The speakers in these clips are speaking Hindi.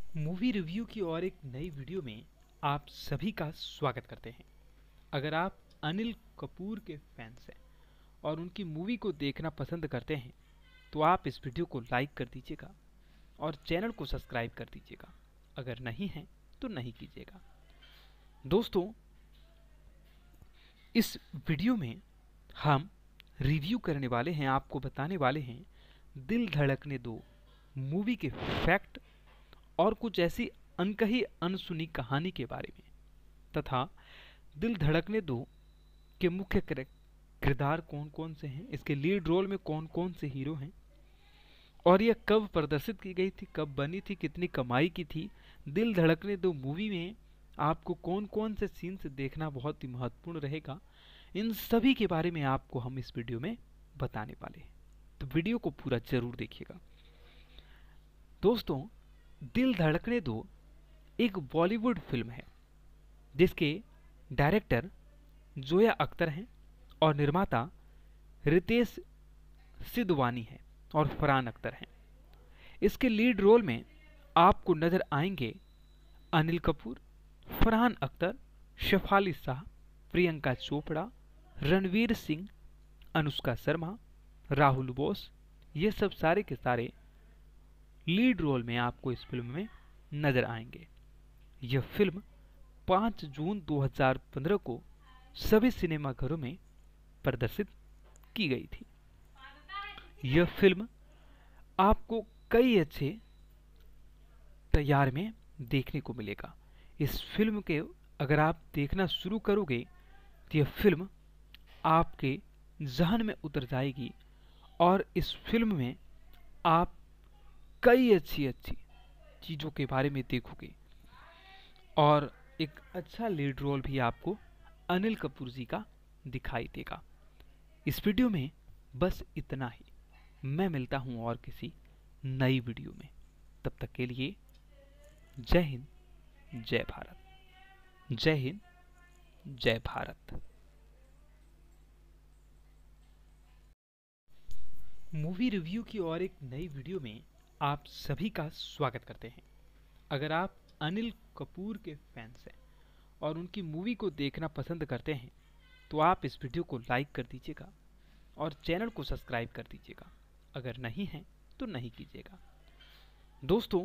मूवी रिव्यू की और एक नई वीडियो में आप सभी का स्वागत करते हैं। अगर आप अनिल कपूर के फैंस हैं और उनकी मूवी को देखना पसंद करते हैं तो आप इस वीडियो को लाइक कर दीजिएगा और चैनल को सब्सक्राइब कर दीजिएगा। अगर नहीं है तो नहीं कीजिएगा। दोस्तों, इस वीडियो में हम रिव्यू करने वाले हैं, आपको बताने वाले हैं दिल धड़कने दो मूवी के फैक्ट और कुछ ऐसी अनकही अनसुनी कहानी के बारे में, तथा दिल धड़कने दो के मुख्य किरदार कौन कौन से हैं, इसके लीड रोल में कौन कौन से हीरो हैं और यह कब प्रदर्शित की गई थी, कब बनी थी, कितनी कमाई की थी। दिल धड़कने दो मूवी में आपको कौन कौन से सीन्स देखना बहुत ही महत्वपूर्ण रहेगा, इन सभी के बारे में आपको हम इस वीडियो में बताने वाले हैं। तो वीडियो को पूरा जरूर देखिएगा। दोस्तों, दिल धड़कने दो एक बॉलीवुड फिल्म है जिसके डायरेक्टर जोया अख्तर हैं और निर्माता रितेश सिद्धवानी है और फरहान अख्तर हैं। इसके लीड रोल में आपको नजर आएंगे अनिल कपूर, फरहान अख्तर, शेफाली शाह, प्रियंका चोपड़ा, रणवीर सिंह, अनुष्का शर्मा, राहुल बोस। ये सब सारे के सारे लीड रोल में आपको इस फिल्म में नजर आएंगे। यह फिल्म 5 जून 2015 को सभी सिनेमाघरों में प्रदर्शित की गई थी। यह फिल्म आपको कई अच्छे तैयार में देखने को मिलेगा। इस फिल्म के अगर आप देखना शुरू करोगे तो यह फिल्म आपके जहन में उतर जाएगी और इस फिल्म में आप कई अच्छी अच्छी चीज़ों के बारे में देखोगे और एक अच्छा लीड रोल भी आपको अनिल कपूर जी का दिखाई देगा। इस वीडियो में बस इतना ही। मैं मिलता हूं और किसी नई वीडियो में। तब तक के लिए जय हिंद, जय भारत। जय हिंद, जय भारत। मूवी रिव्यू की और एक नई वीडियो में आप सभी का स्वागत करते हैं। अगर आप अनिल कपूर के फैंस हैं और उनकी मूवी को देखना पसंद करते हैं तो आप इस वीडियो को लाइक कर दीजिएगा और चैनल को सब्सक्राइब कर दीजिएगा। अगर नहीं है तो नहीं कीजिएगा। दोस्तों,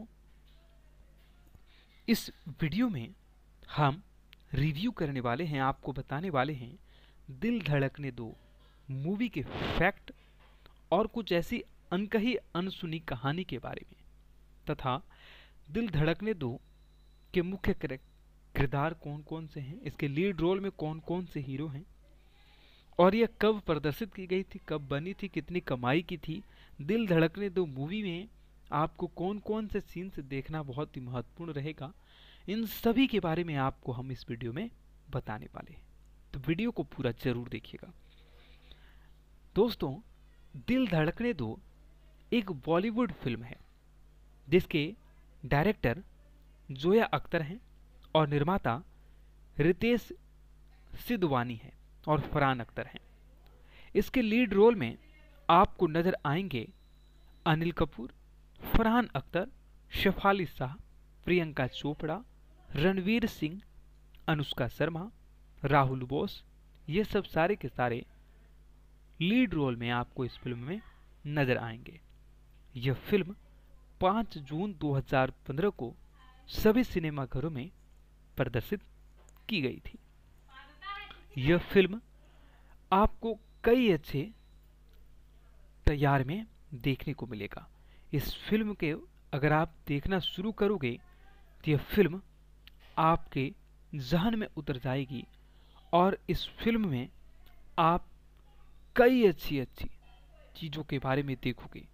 इस वीडियो में हम रिव्यू करने वाले हैं, आपको बताने वाले हैं दिल धड़कने दो मूवी के फैक्ट और कुछ ऐसी अनकही अनसुनी कहानी के बारे में, तथा दिल धड़कने दो के मुख्य किरदार कौन कौन से हैं, इसके लीड रोल में कौन कौन से हीरो हैं और यह कब प्रदर्शित की गई थी, कब बनी थी, कितनी कमाई की थी। दिल धड़कने दो मूवी में आपको कौन कौन से सीन्स देखना बहुत ही महत्वपूर्ण रहेगा, इन सभी के बारे में आपको हम इस वीडियो में बताने वाले हैं। तो वीडियो को पूरा जरूर देखिएगा। दोस्तों, दिल धड़कने दो एक बॉलीवुड फिल्म है जिसके डायरेक्टर जोया अख्तर हैं और निर्माता रितेश सिद्धवानी है और फरहान अख्तर हैं। इसके लीड रोल में आपको नजर आएंगे अनिल कपूर, फरहान अख्तर, शेफाली शाह, प्रियंका चोपड़ा, रणवीर सिंह, अनुष्का शर्मा, राहुल बोस। ये सब सारे के सारे लीड रोल में आपको इस फिल्म में नजर आएंगे। यह फिल्म 5 जून 2015 को सभी सिनेमाघरों में प्रदर्शित की गई थी। यह फिल्म आपको कई अच्छे तैयार में देखने को मिलेगा। इस फिल्म के अगर आप देखना शुरू करोगे तो यह फिल्म आपके जहन में उतर जाएगी और इस फिल्म में आप कई अच्छी अच्छी चीज़ों के बारे में देखोगे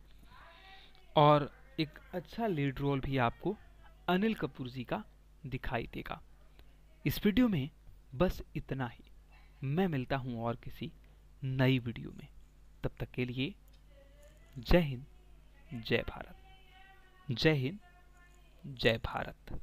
और एक अच्छा लीड रोल भी आपको अनिल कपूर जी का दिखाई देगा। इस वीडियो में बस इतना ही। मैं मिलता हूं और किसी नई वीडियो में। तब तक के लिए जय हिंद, जय भारत। जय हिंद, जय भारत।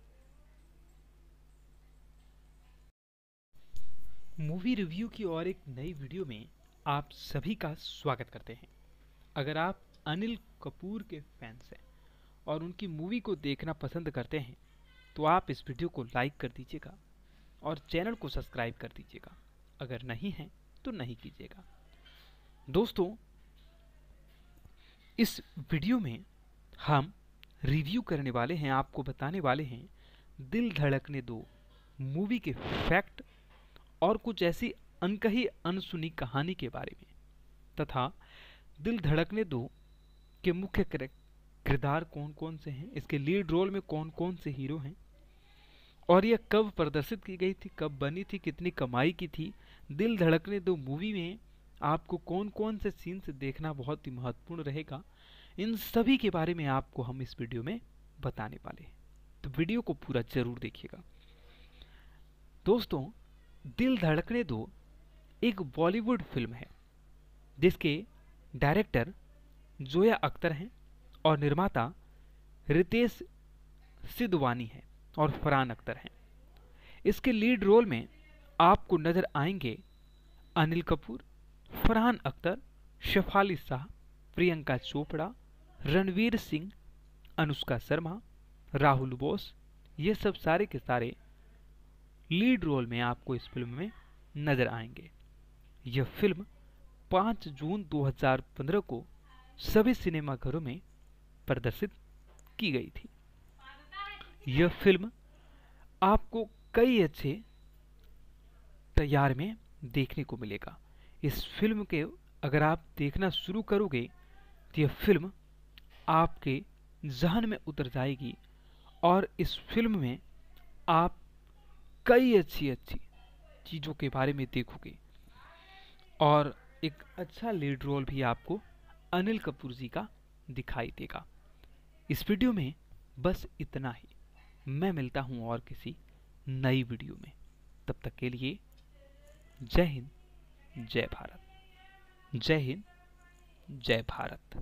मूवी रिव्यू की और एक नई वीडियो में आप सभी का स्वागत करते हैं। अगर आप अनिल कपूर के फैंस हैं और उनकी मूवी को देखना पसंद करते हैं तो आप इस वीडियो को लाइक कर दीजिएगा और चैनल को सब्सक्राइब कर दीजिएगा। अगर नहीं है तो नहीं कीजिएगा। दोस्तों, इस वीडियो में हम रिव्यू करने वाले हैं, आपको बताने वाले हैं दिल धड़कने दो मूवी के फैक्ट और कुछ ऐसी अनकही अनसुनी कहानी के बारे में, तथा दिल धड़कने दो के मुख्य किरदार कौन कौन से हैं, इसके लीड रोल में कौन कौन से हीरो हैं, और यह कब प्रदर्शित की गई थी, कब बनी थी, कितनी कमाई की थी। दिल धड़कने दो मूवी में आपको कौन कौन से सीन्स देखना बहुत ही महत्वपूर्ण रहेगा, इन सभी के बारे में आपको हम इस वीडियो में बताने वाले हैं। तो वीडियो को पूरा जरूर देखिएगा। दोस्तों, दिल धड़कने दो एक बॉलीवुड फिल्म है जिसके डायरेक्टर जोया अख्तर हैं और निर्माता रितेश सिद्धवानी है और फरहान अख्तर हैं। इसके लीड रोल में आपको नजर आएंगे अनिल कपूर, फरहान अख्तर, शेफाली शाह, प्रियंका चोपड़ा, रणवीर सिंह, अनुष्का शर्मा, राहुल बोस। ये सब सारे के सारे लीड रोल में आपको इस फिल्म में नजर आएंगे। यह फिल्म 5 जून 2015 को सभी सिनेमाघरों में प्रदर्शित की गई थी। यह फिल्म आपको कई अच्छे तैयार में देखने को मिलेगा। इस फिल्म के अगर आप देखना शुरू करोगे तो यह फिल्म आपके जहन में उतर जाएगी और इस फिल्म में आप कई अच्छी अच्छी चीज़ों के बारे में देखोगे और एक अच्छा लीड रोल भी आपको अनिल कपूर जी का दिखाई देगा। इस वीडियो में बस इतना ही। मैं मिलता हूं और किसी नई वीडियो में। तब तक के लिए जय हिंद, जय भारत। जय हिंद, जय भारत।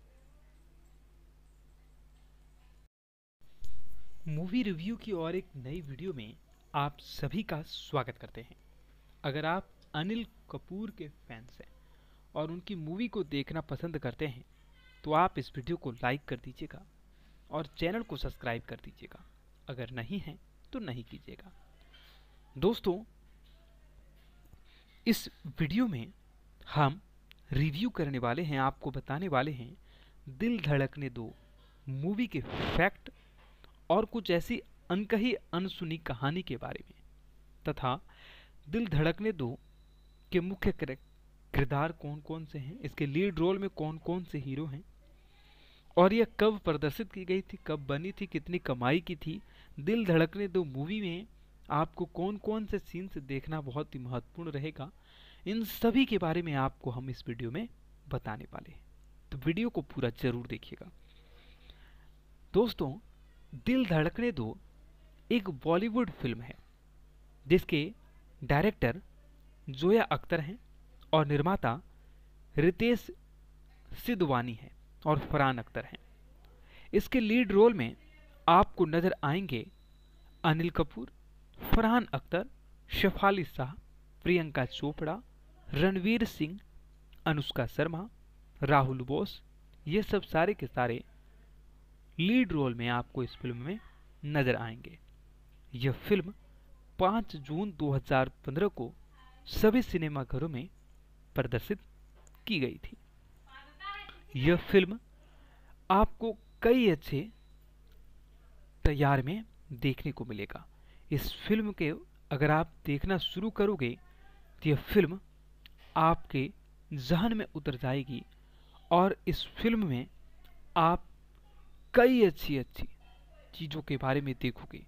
मूवी रिव्यू की और एक नई वीडियो में आप सभी का स्वागत करते हैं। अगर आप अनिल कपूर के फैंस हैं और उनकी मूवी को देखना पसंद करते हैं तो आप इस वीडियो को लाइक कर दीजिएगा और चैनल को सब्सक्राइब कर दीजिएगा। अगर नहीं है तो नहीं कीजिएगा। दोस्तों, इस वीडियो में हम रिव्यू करने वाले हैं, आपको बताने वाले हैं दिल धड़कने दो मूवी के फैक्ट और कुछ ऐसी अनकही अनसुनी कहानी के बारे में, तथा दिल धड़कने दो के मुख्य किरदार कौन कौन से हैं, इसके लीड रोल में कौन कौन से हीरो हैं, और यह कब प्रदर्शित की गई थी, कब बनी थी, कितनी कमाई की थी। दिल धड़कने दो मूवी में आपको कौन कौन से सीन्स देखना बहुत ही महत्वपूर्ण रहेगा, इन सभी के बारे में आपको हम इस वीडियो में बताने वाले हैं। तो वीडियो को पूरा जरूर देखिएगा। दोस्तों, दिल धड़कने दो एक बॉलीवुड फिल्म है जिसके डायरेक्टर जोया अख्तर हैं और निर्माता रितेश सिद्धवानी है और फरहान अख्तर हैं। इसके लीड रोल में आपको नजर आएंगे अनिल कपूर, फरहान अख्तर, शेफाली शाह, प्रियंका चोपड़ा, रणवीर सिंह, अनुष्का शर्मा, राहुल बोस। ये सब सारे के सारे लीड रोल में आपको इस फिल्म में नजर आएंगे। यह फिल्म 5 जून 2015 को सभी सिनेमाघरों में प्रदर्शित की गई थी। यह फिल्म आपको कई अच्छे तैयार में देखने को मिलेगा। इस फिल्म के अगर आप देखना शुरू करोगे तो यह फिल्म आपके जहन में उतर जाएगी और इस फिल्म में आप कई अच्छी अच्छी चीज़ों के बारे में देखोगे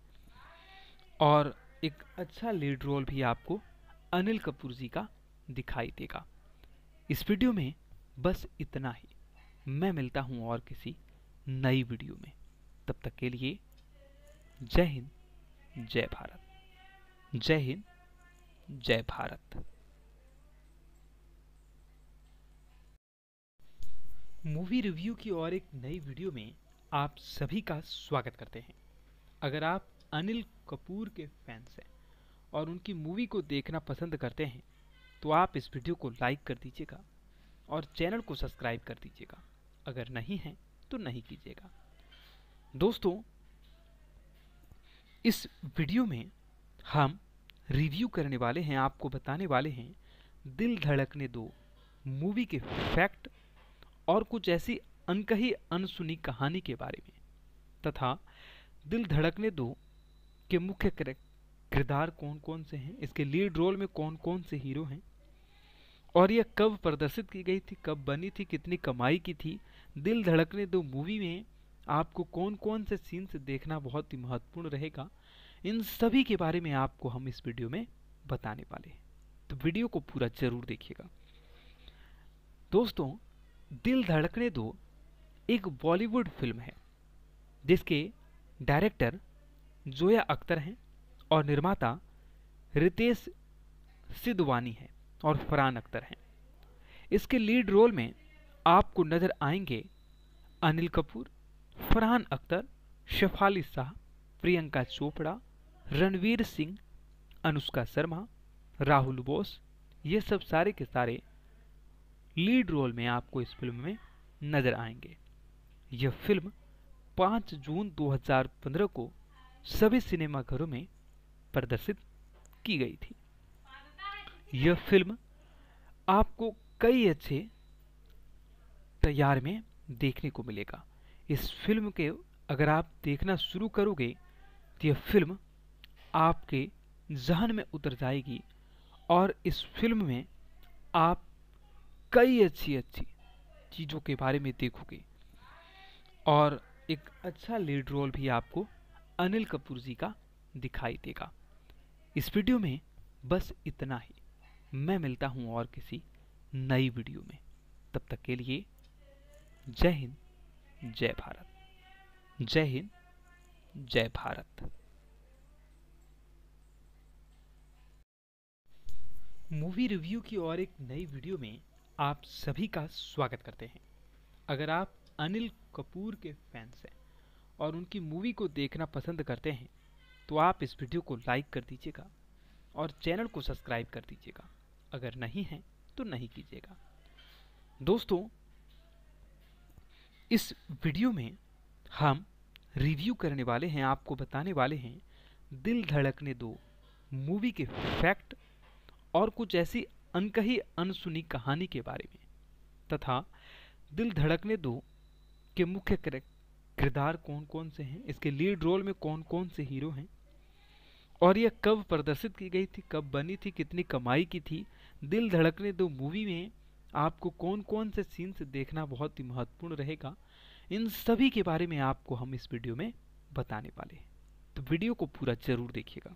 और एक अच्छा लीड रोल भी आपको अनिल कपूर जी का दिखाई देगा। इस वीडियो में बस इतना ही। मैं मिलता हूं और किसी नई वीडियो में। तब तक के लिए जय हिंद, जय भारत। जय हिंद, जय भारत। मूवी रिव्यू की और एक नई वीडियो में आप सभी का स्वागत करते हैं। अगर आप अनिल कपूर के फैंस हैं और उनकी मूवी को देखना पसंद करते हैं तो आप इस वीडियो को लाइक कर दीजिएगा और चैनल को सब्सक्राइब कर दीजिएगा। अगर नहीं है तो नहीं कीजिएगा। दोस्तों, इस वीडियो में हम रिव्यू करने वाले हैं, आपको बताने वाले हैं दिल धड़कने दो मूवी के फैक्ट और कुछ ऐसी अनकही अनसुनी कहानी के बारे में, तथा दिल धड़कने दो के मुख्य किरदार कौन कौन से हैं, इसके लीड रोल में कौन कौन से हीरो हैं, और यह कब प्रदर्शित की गई थी, कब बनी थी, कितनी कमाई की थी। दिल धड़कने दो मूवी में आपको कौन कौन से सीन्स देखना बहुत ही महत्वपूर्ण रहेगा, इन सभी के बारे में आपको हम इस वीडियो में बताने वाले हैं। तो वीडियो को पूरा जरूर देखिएगा। दोस्तों, दिल धड़कने दो एक बॉलीवुड फिल्म है जिसके डायरेक्टर जोया अख्तर हैं और निर्माता रितेश सिद्धवानी है और फरहान अख्तर हैं। इसके लीड रोल में आपको नजर आएंगे अनिल कपूर, फरहान अख्तर, शेफाली शाह, प्रियंका चोपड़ा, रणवीर सिंह, अनुष्का शर्मा, राहुल बोस। ये सब सारे के सारे लीड रोल में आपको इस फिल्म में नजर आएंगे। यह फिल्म 5 जून 2015 को सभी सिनेमाघरों में प्रदर्शित की गई थी। यह फिल्म आपको कई अच्छे तैयार में देखने को मिलेगा। इस फिल्म के अगर आप देखना शुरू करोगे तो यह फिल्म आपके जहन में उतर जाएगी और इस फिल्म में आप कई अच्छी अच्छी चीज़ों के बारे में देखोगे और एक अच्छा लीड रोल भी आपको अनिल कपूर जी का दिखाई देगा। इस वीडियो में बस इतना ही। मैं मिलता हूं और किसी नई वीडियो में। तब तक के लिए जय हिंद, जय भारत। जय हिंद, जय भारत। मूवी रिव्यू की और एक नई वीडियो में आप सभी का स्वागत करते हैं। अगर आप अनिल कपूर के फैंस हैं और उनकी मूवी को देखना पसंद करते हैं तो आप इस वीडियो को लाइक कर दीजिएगा और चैनल को सब्सक्राइब कर दीजिएगा। अगर नहीं है तो नहीं कीजिएगा। दोस्तों, इस वीडियो में हम रिव्यू करने वाले हैं, आपको बताने वाले हैं दिल धड़कने दो मूवी के फैक्ट और कुछ ऐसी अनकही अनसुनी कहानी के बारे में, तथा दिल धड़कने दो के मुख्य किरदार कौन कौन से हैं, इसके लीड रोल में कौन कौन से हीरो हैं, और यह कब प्रदर्शित की गई थी, कब बनी थी, कितनी कमाई की थी। दिल धड़कने दो मूवी में आपको कौन कौन से सीन्स देखना बहुत ही महत्वपूर्ण रहेगा, इन सभी के बारे में आपको हम इस वीडियो में बताने वाले हैं। तो वीडियो को पूरा जरूर देखिएगा।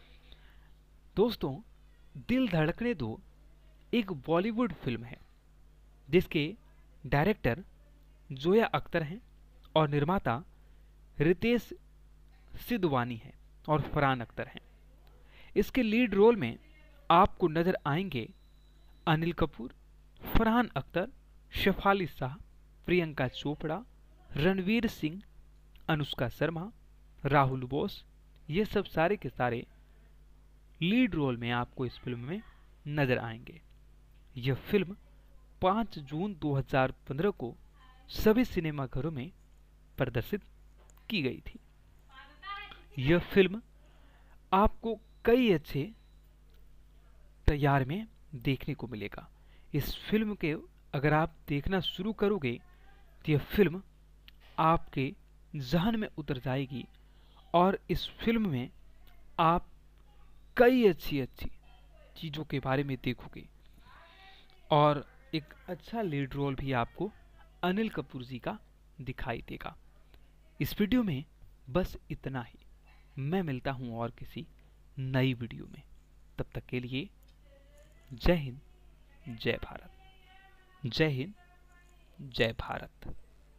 दोस्तों, दिल धड़कने दो एक बॉलीवुड फिल्म है जिसके डायरेक्टर जोया अख्तर हैं और निर्माता रितेश सिद्धवानी है और फरहान अख्तर हैं। इसके लीड रोल में आपको नजर आएंगे अनिल कपूर, फरहान अख्तर, शेफाली शाह, प्रियंका चोपड़ा, रणवीर सिंह, अनुष्का शर्मा, राहुल बोस। ये सब सारे के सारे लीड रोल में आपको इस फिल्म में नजर आएंगे। यह फिल्म 5 जून 2015 को सभी सिनेमाघरों में प्रदर्शित की गई थी। यह फिल्म आपको कई अच्छे तैयार में देखने को मिलेगा। इस फिल्म के अगर आप देखना शुरू करोगे तो यह फिल्म आपके जहन में उतर जाएगी और इस फिल्म में आप कई अच्छी अच्छी चीज़ों के बारे में देखोगे और एक अच्छा लीड रोल भी आपको अनिल कपूर जी का दिखाई देगा। इस वीडियो में बस इतना ही। मैं मिलता हूं और किसी नई वीडियो में। तब तक के लिए जय हिंद, जय भारत। जय हिंद, जय भारत।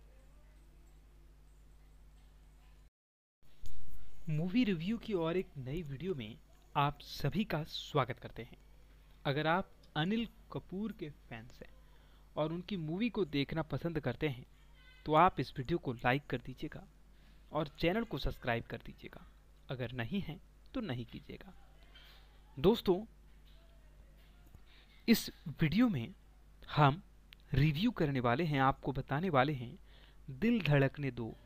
मूवी रिव्यू की और एक नई वीडियो में आप सभी का स्वागत करते हैं। अगर आप अनिल कपूर के फैंस हैं और उनकी मूवी को देखना पसंद करते हैं तो आप इस वीडियो को लाइक कर दीजिएगा और चैनल को सब्सक्राइब कर दीजिएगा। अगर नहीं है तो नहीं कीजिएगा। दोस्तों, इस वीडियो में हम रिव्यू करने वाले हैं, आपको बताने वाले हैं दिल धड़कने दो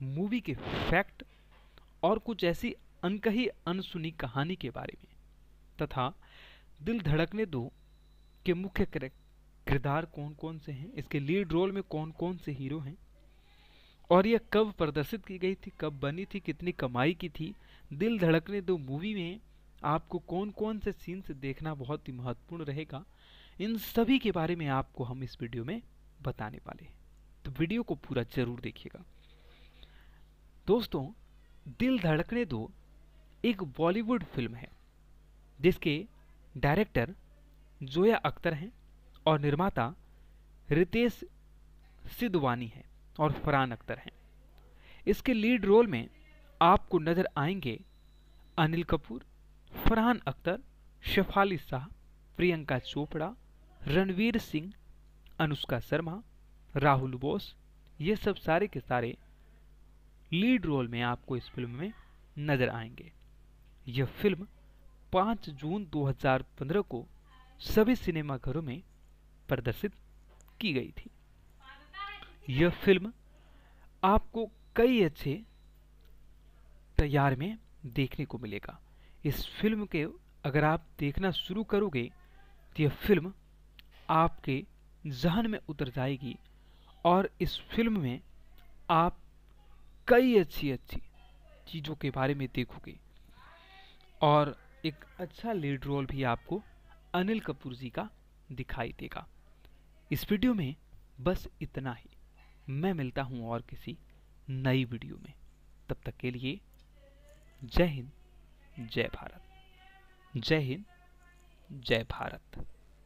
मूवी के फैक्ट और कुछ ऐसी अनकही अनसुनी कहानी के बारे में, तथा दिल धड़कने दो के मुख्य किरदार कौन कौन से हैं, इसके लीड रोल में कौन कौन से हीरो हैं, और यह कब प्रदर्शित की गई थी, कब बनी थी, कितनी कमाई की थी। दिल धड़कने दो मूवी में आपको कौन कौन से सीन्स देखना बहुत ही महत्वपूर्ण रहेगा, इन सभी के बारे में आपको हम इस वीडियो में बताने वाले हैं। तो वीडियो को पूरा जरूर देखिएगा। दोस्तों, दिल धड़कने दो एक बॉलीवुड फिल्म है जिसके डायरेक्टर जोया अख्तर हैं और निर्माता रितेश सिद्धवानी है और फरहान अख्तर हैं। इसके लीड रोल में आपको नजर आएंगे अनिल कपूर, फरहान अख्तर, शेफाली शाह, प्रियंका चोपड़ा, रणवीर सिंह, अनुष्का शर्मा, राहुल बोस। ये सब सारे के सारे लीड रोल में आपको इस फिल्म में नजर आएंगे। यह फिल्म 5 जून 2015 को सभी सिनेमाघरों में प्रदर्शित की गई थी। यह फिल्म आपको कई अच्छे तैयार में देखने को मिलेगा। इस फिल्म के अगर आप देखना शुरू करोगे तो यह फिल्म आपके जहन में उतर जाएगी और इस फिल्म में आप कई अच्छी अच्छी चीज़ों के बारे में देखोगे और एक अच्छा लीड रोल भी आपको अनिल कपूर जी का दिखाई देगा। इस वीडियो में बस इतना ही। मैं मिलता हूं और किसी नई वीडियो में। तब तक के लिए जय हिंद, जय भारत। जय हिंद, जय भारत।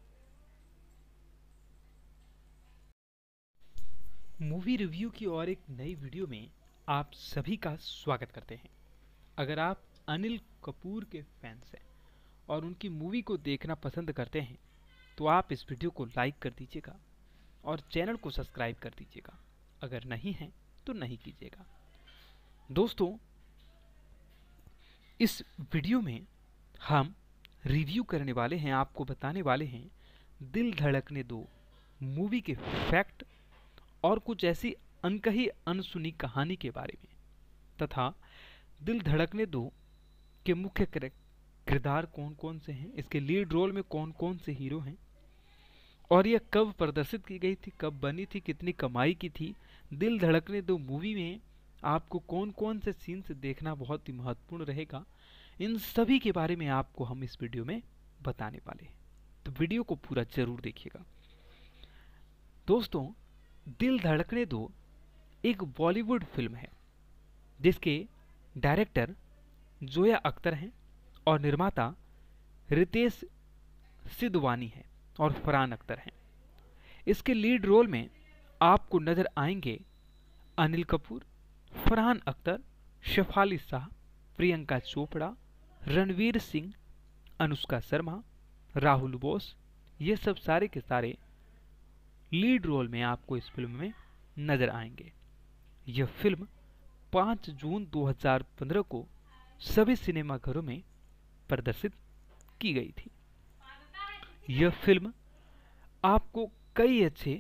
मूवी रिव्यू की और एक नई वीडियो में आप सभी का स्वागत करते हैं। अगर आप अनिल कपूर के फैंस हैं और उनकी मूवी को देखना पसंद करते हैं तो आप इस वीडियो को लाइक कर दीजिएगा और चैनल को सब्सक्राइब कर दीजिएगा। अगर नहीं है तो नहीं कीजिएगा। दोस्तों, इस वीडियो में हम रिव्यू करने वाले हैं, आपको बताने वाले हैं दिल धड़कने दो मूवी के फैक्ट और कुछ ऐसी अनकही अनसुनी कहानी के बारे में, तथा दिल धड़कने दो के मुख्य किरदार कौन कौन से हैं, इसके लीड रोल में कौन कौन से हीरो हैं, और यह कब प्रदर्शित की गई थी, कब बनी थी, कितनी कमाई की थी। दिल धड़कने दो मूवी में आपको कौन कौन से सीन्स देखना बहुत ही महत्वपूर्ण रहेगा, इन सभी के बारे में आपको हम इस वीडियो में बताने वाले हैं। तो वीडियो को पूरा जरूर देखिएगा। दोस्तों, दिल धड़कने दो एक बॉलीवुड फिल्म है जिसके डायरेक्टर जोया अख्तर हैं और निर्माता रितेश सिद्धवानी है और फरहान अख्तर हैं। इसके लीड रोल में आपको नजर आएंगे अनिल कपूर, फरहान अख्तर, शेफाली शाह, प्रियंका चोपड़ा, रणवीर सिंह, अनुष्का शर्मा, राहुल बोस। ये सब सारे के सारे लीड रोल में आपको इस फिल्म में नजर आएंगे। यह फिल्म 5 जून 2015 को सभी सिनेमाघरों में प्रदर्शित की गई थी। यह फिल्म आपको कई अच्छे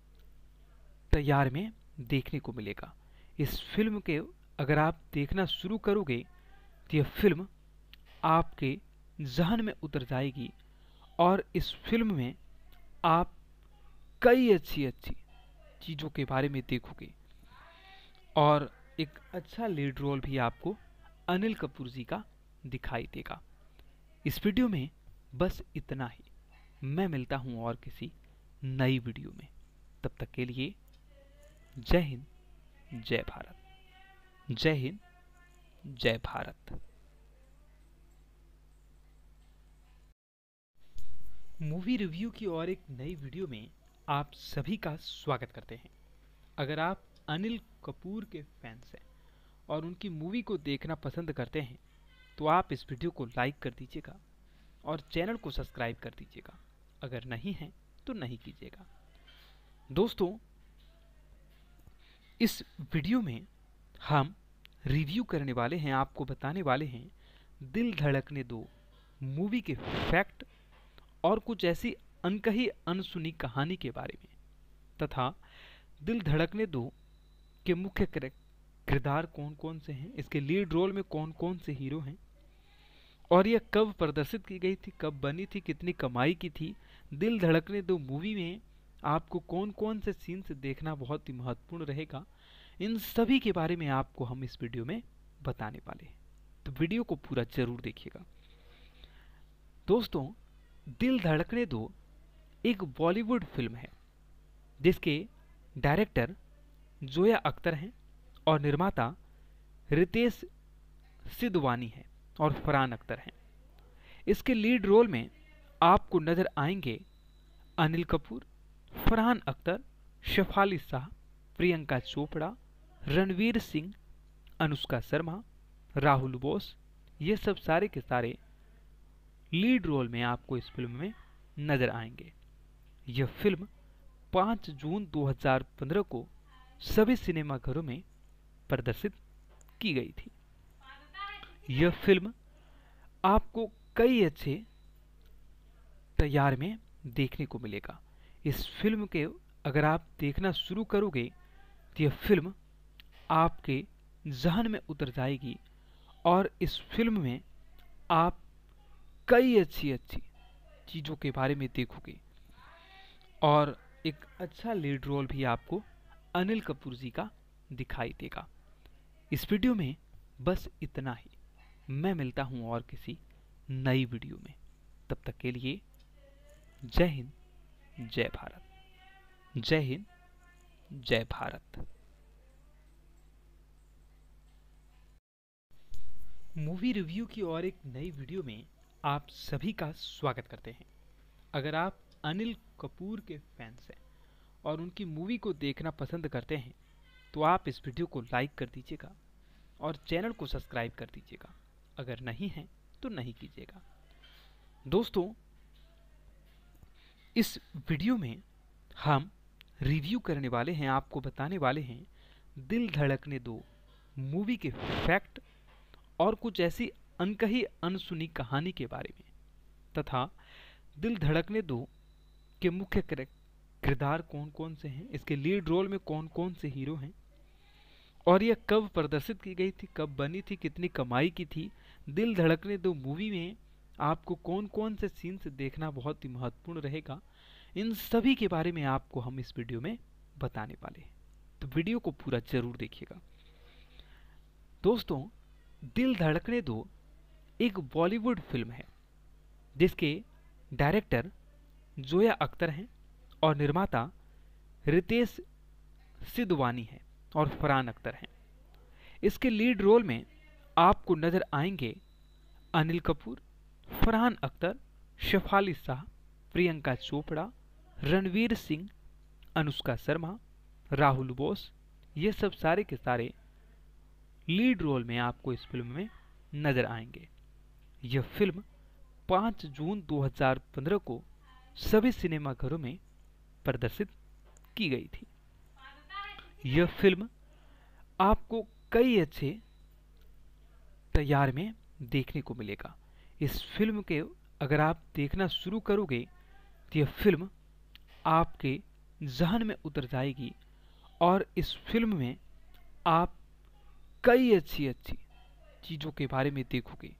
तैयार में देखने को मिलेगा। इस फिल्म के अगर आप देखना शुरू करोगे तो यह फिल्म आपके जहन में उतर जाएगी और इस फिल्म में आप कई अच्छी अच्छी चीज़ों के बारे में देखोगे और एक अच्छा लीड रोल भी आपको अनिल कपूर जी का दिखाई देगा। इस वीडियो में बस इतना ही। मैं मिलता हूं और किसी नई वीडियो में। तब तक के लिए जय हिंद, जय भारत। जय हिंद, जय भारत। मूवी रिव्यू की और एक नई वीडियो में आप सभी का स्वागत करते हैं। अगर आप अनिल कपूर के फैंस हैं और उनकी मूवी को देखना पसंद करते हैं तो आप इस वीडियो को लाइक कर दीजिएगा और चैनल को सब्सक्राइब कर दीजिएगा। अगर नहीं है तो नहीं कीजिएगा। दोस्तों, इस वीडियो में हम रिव्यू करने वाले हैं, आपको बताने वाले हैं दिल धड़कने दो मूवी के फैक्ट और कुछ ऐसी अनकही अनसुनी कहानी के बारे में, तथा दिल धड़कने दो के मुख्य किरदार कौन कौन से हैं, इसके लीड रोल में कौन कौन से हीरो हैं, और यह कब प्रदर्शित की गई थी, कब बनी थी, कितनी कमाई की थी। दिल धड़कने दो मूवी में आपको कौन कौन से सीन्स देखना बहुत ही महत्वपूर्ण रहेगा, इन सभी के बारे में आपको हम इस वीडियो में बताने वाले हैं। तो वीडियो को पूरा जरूर देखिएगा। दोस्तों, दिल धड़कने दो एक बॉलीवुड फिल्म है जिसके डायरेक्टर जोया अख्तर हैं और निर्माता रितेश सिद्धवानी है और फरहान अख्तर हैं। इसके लीड रोल में आपको नजर आएंगे अनिल कपूर, फरहान अख्तर, शेफाली शाह, प्रियंका चोपड़ा, रणवीर सिंह, अनुष्का शर्मा, राहुल बोस। ये सब सारे के सारे लीड रोल में आपको इस फिल्म में नजर आएंगे। यह फिल्म 5 जून 2015 को सभी सिनेमाघरों में प्रदर्शित की गई थी। यह फिल्म आपको कई अच्छे तैयार में देखने को मिलेगा। इस फिल्म के अगर आप देखना शुरू करोगे तो यह फिल्म आपके जहन में उतर जाएगी और इस फिल्म में आप कई अच्छी अच्छी चीज़ों के बारे में देखोगे और एक अच्छा लीड रोल भी आपको अनिल कपूर जी का दिखाई देगा। इस वीडियो में बस इतना ही। मैं मिलता हूं और किसी नई वीडियो में। तब तक के लिए जय हिंद, जय भारत। जय हिंद, जय भारत। मूवी रिव्यू की और एक नई वीडियो में आप सभी का स्वागत करते हैं। अगर आप अनिल कपूर के फैंस हैं और उनकी मूवी को देखना पसंद करते हैं तो आप इस वीडियो को लाइक कर दीजिएगा और चैनल को सब्सक्राइब कर दीजिएगा। अगर नहीं है तो नहीं कीजिएगा। दोस्तों, इस वीडियो में हम रिव्यू करने वाले हैं, आपको बताने वाले हैं दिल धड़कने दो मूवी के फैक्ट और कुछ ऐसी अनकही अनसुनी कहानी के बारे में, तथा दिल धड़कने दो के मुख्य किरदार कौन कौन से हैं, इसके लीड रोल में कौन कौन से हीरो हैं, और यह कब प्रदर्शित की गई थी, कब बनी थी, कितनी कमाई की थी। दिल धड़कने दो मूवी में आपको कौन कौन से सीन्स देखना बहुत ही महत्वपूर्ण रहेगा, इन सभी के बारे में आपको हम इस वीडियो में बताने वाले हैं। तो वीडियो को पूरा जरूर देखिएगा। दोस्तों, दिल धड़कने दो एक बॉलीवुड फिल्म है जिसके डायरेक्टर जोया अख्तर हैं और निर्माता रितेश सिद्धवानी है और फरहान अख्तर हैं। इसके लीड रोल में आपको नजर आएंगे अनिल कपूर, फरहान अख्तर, शेफाली शाह, प्रियंका चोपड़ा, रणवीर सिंह, अनुष्का शर्मा, राहुल बोस। ये सब सारे के सारे लीड रोल में आपको इस फिल्म में नजर आएंगे। यह फिल्म 5 जून 2015 को सभी सिनेमाघरों में प्रदर्शित की गई थी। यह फिल्म आपको कई अच्छे तैयार में देखने को मिलेगा। इस फिल्म के अगर आप देखना शुरू करोगे तो यह फिल्म आपके जहन में उतर जाएगी और इस फिल्म में आप कई अच्छी अच्छी चीज़ों के बारे में देखोगे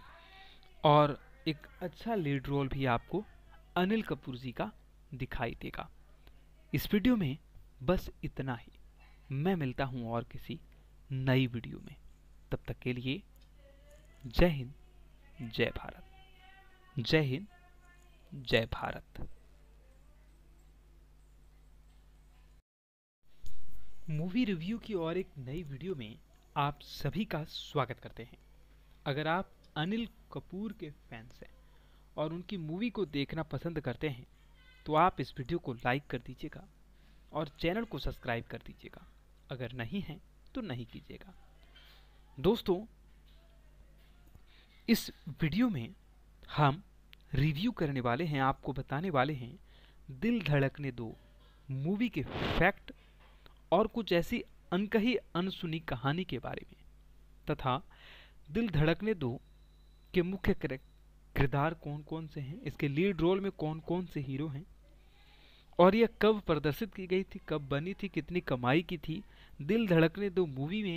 और एक अच्छा लीड रोल भी आपको अनिल कपूर जी का दिखाई देगा। इस वीडियो में बस इतना ही। मैं मिलता हूं और किसी नई वीडियो में। तब तक के लिए जय हिंद, जय भारत। जय हिंद, जय भारत। मूवी रिव्यू की और एक नई वीडियो में आप सभी का स्वागत करते हैं। अगर आप अनिल कपूर के फैंस हैं और उनकी मूवी को देखना पसंद करते हैं तो आप इस वीडियो को लाइक कर दीजिएगा और चैनल को सब्सक्राइब कर दीजिएगा। अगर नहीं है तो नहीं कीजिएगा। दोस्तों, इस वीडियो में हम रिव्यू करने वाले हैं, आपको बताने वाले हैं दिल धड़कने दो मूवी के फैक्ट और कुछ ऐसी अनकही अनसुनी कहानी के बारे में, तथा दिल धड़कने दो के मुख्य किरदार कौन कौन से हैं, इसके लीड रोल में कौन कौन से हीरो हैं, और यह कब प्रदर्शित की गई थी, कब बनी थी, कितनी कमाई की थी। दिल धड़कने दो मूवी में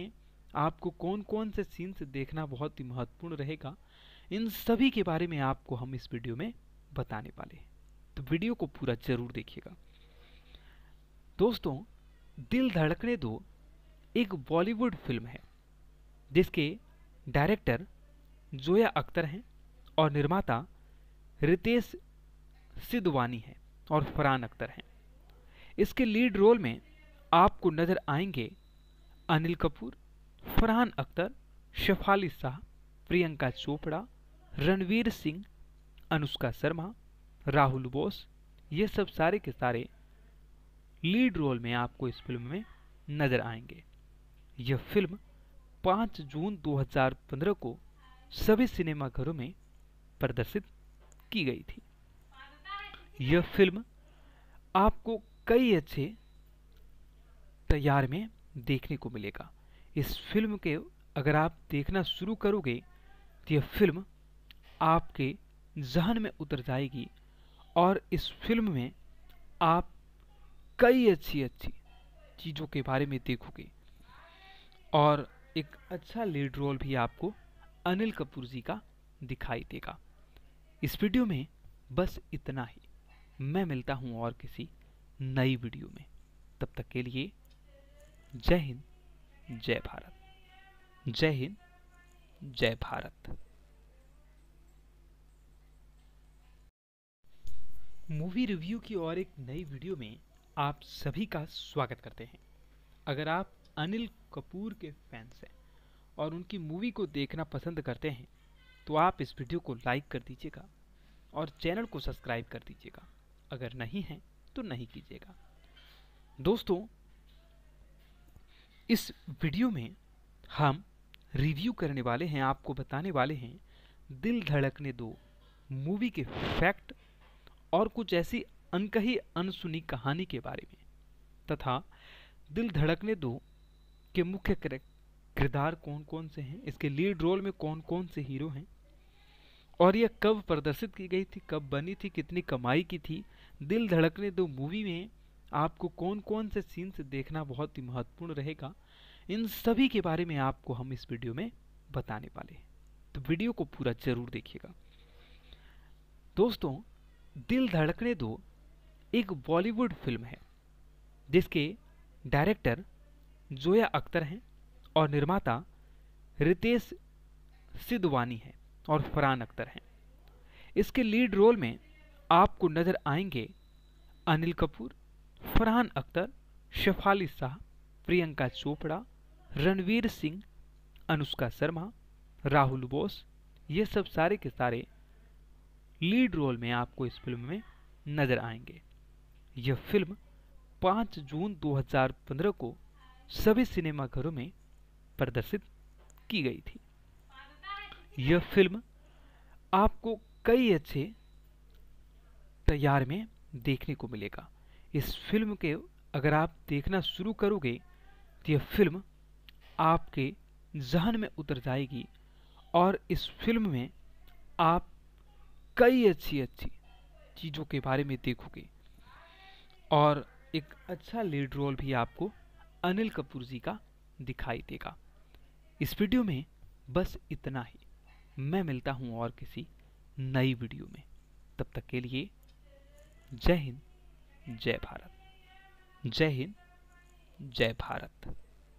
आपको कौन कौन से सीन्स देखना बहुत ही महत्वपूर्ण रहेगा, इन सभी के बारे में आपको हम इस वीडियो में बताने वाले हैं। तो वीडियो को पूरा जरूर देखिएगा। दोस्तों, दिल धड़कने दो एक बॉलीवुड फिल्म है जिसके डायरेक्टर जोया अख्तर हैं और निर्माता रितेश सिद्धवानी हैं और फरहान अख्तर हैं। इसके लीड रोल में आपको नजर आएंगे अनिल कपूर, फरहान अख्तर, शेफाली शाह, प्रियंका चोपड़ा, रणवीर सिंह, अनुष्का शर्मा, राहुल बोस। ये सब सारे के सारे लीड रोल में आपको इस फिल्म में नजर आएंगे। यह फिल्म 5 जून 2015 को सभी सिनेमाघरों में प्रदर्शित की गई थी। यह फिल्म आपको कई अच्छे तैयार में देखने को मिलेगा। इस फिल्म के अगर आप देखना शुरू करोगे तो यह फिल्म आपके जहन में उतर जाएगी और इस फिल्म में आप कई अच्छी अच्छी चीज़ों के बारे में देखोगे और एक अच्छा लीड रोल भी आपको अनिल कपूर जी का दिखाई देगा। इस वीडियो में बस इतना ही। मैं मिलता हूं और किसी नई वीडियो में। तब तक के लिए जय हिंद, जय भारत। जय हिंद, जय भारत। मूवी रिव्यू की और एक नई वीडियो में आप सभी का स्वागत करते हैं। अगर आप अनिल कपूर के फैंस हैं और उनकी मूवी को देखना पसंद करते हैं तो आप इस वीडियो को लाइक कर दीजिएगा और चैनल को सब्सक्राइब कर दीजिएगा। अगर नहीं है तो नहीं कीजिएगा। दोस्तों, इस वीडियो में हम रिव्यू करने वाले हैं, आपको बताने वाले हैं दिल धड़कने दो मूवी के फैक्ट और कुछ ऐसी अनकही अनसुनी कहानी के बारे में, तथा दिल धड़कने दो के मुख्य किरदार कौन कौन से हैं, इसके लीड रोल में कौन कौन से हीरो हैं और यह कब प्रदर्शित की गई थी, कब बनी थी, कितनी कमाई की थी। दिल धड़कने दो मूवी में आपको कौन कौन से सीन्स देखना बहुत ही महत्वपूर्ण रहेगा, इन सभी के बारे में आपको हम इस वीडियो में बताने वाले हैं। तो वीडियो को पूरा जरूर देखिएगा। दोस्तों, दिल धड़कने दो एक बॉलीवुड फिल्म है जिसके डायरेक्टर जोया अख्तर हैं और निर्माता रितेश सिद्धवानी हैं और फरहान अख्तर हैं। इसके लीड रोल में आपको नजर आएंगे अनिल कपूर, फरहान अख्तर, शेफाली शाह, प्रियंका चोपड़ा, रणवीर सिंह, अनुष्का शर्मा, राहुल बोस। ये सब सारे के सारे लीड रोल में आपको इस फिल्म में नजर आएंगे। यह फिल्म 5 जून 2015 को सभी सिनेमाघरों में प्रदर्शित की गई थी। यह फिल्म आपको कई अच्छे तैयार में देखने को मिलेगा। इस फिल्म के अगर आप देखना शुरू करोगे तो यह फिल्म आपके जहन में उतर जाएगी और इस फिल्म में आप कई अच्छी अच्छी चीज़ों के बारे में देखोगे और एक अच्छा लीड रोल भी आपको अनिल कपूर जी का दिखाई देगा। इस वीडियो में बस इतना ही। मैं मिलता हूं और किसी नई वीडियो में। तब तक के लिए जय हिंद, जय भारत। जय हिंद, जय भारत।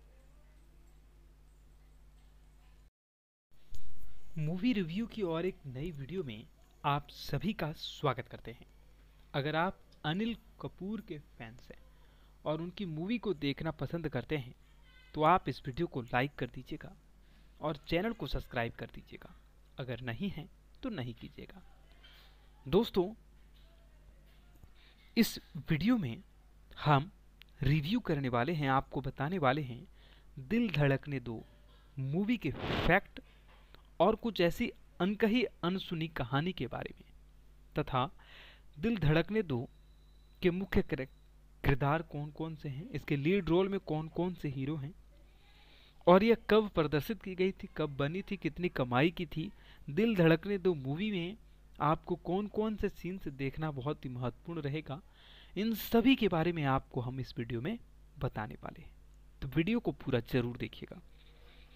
मूवी रिव्यू की और एक नई वीडियो में आप सभी का स्वागत करते हैं। अगर आप अनिल कपूर के फैंस हैं और उनकी मूवी को देखना पसंद करते हैं तो आप इस वीडियो को लाइक कर दीजिएगा और चैनल को सब्सक्राइब कर दीजिएगा। अगर नहीं है तो नहीं कीजिएगा। दोस्तों, इस वीडियो में हम रिव्यू करने वाले हैं, आपको बताने वाले हैं दिल धड़कने दो मूवी के फैक्ट और कुछ ऐसी अनकही अनसुनी कहानी के बारे में, तथा दिल धड़कने दो के मुख्य किरदार कौन कौन से हैं, इसके लीड रोल में कौन कौन से हीरो हैं और यह कब प्रदर्शित की गई थी, कब बनी थी, कितनी कमाई की थी। दिल धड़कने दो मूवी में आपको कौन कौन से सीन्स देखना बहुत ही महत्वपूर्ण रहेगा, इन सभी के बारे में आपको हम इस वीडियो में बताने वाले हैं। तो वीडियो को पूरा जरूर देखिएगा।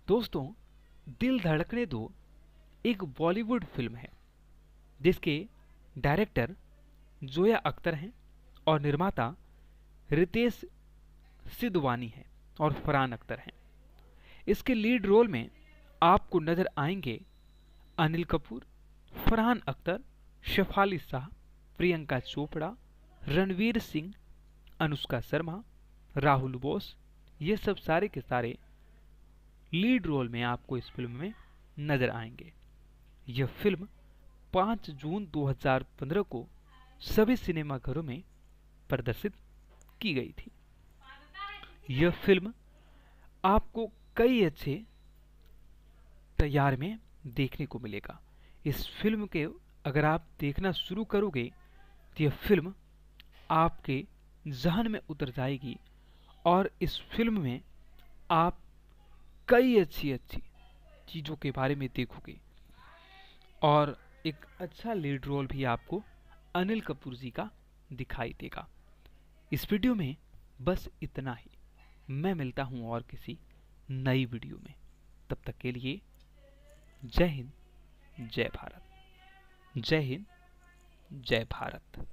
दोस्तों, दिल धड़कने दो एक बॉलीवुड फिल्म है जिसके डायरेक्टर जोया अख्तर हैं और निर्माता रितेश सिद्धवानी है और फरहान अख्तर हैं। इसके लीड रोल में आपको नजर आएंगे अनिल कपूर, फरहान अख्तर, शेफाली शाह, प्रियंका चोपड़ा, रणवीर सिंह, अनुष्का शर्मा, राहुल बोस। ये सब सारे के सारे लीड रोल में आपको इस फिल्म में नजर आएंगे। यह फिल्म 5 जून 2015 को सभी सिनेमाघरों में प्रदर्शित की गई थी। यह फिल्म आपको कई अच्छे तैयार में देखने को मिलेगा। इस फिल्म के अगर आप देखना शुरू करोगे तो यह फिल्म आपके जहन में उतर जाएगी और इस फिल्म में आप कई अच्छी अच्छी चीज़ों के बारे में देखोगे और एक अच्छा लीड रोल भी आपको अनिल कपूर जी का दिखाई देगा। इस वीडियो में बस इतना ही। मैं मिलता हूं और किसी नई वीडियो में। तब तक के लिए जय हिंद, जय भारत। जय हिंद, जय भारत।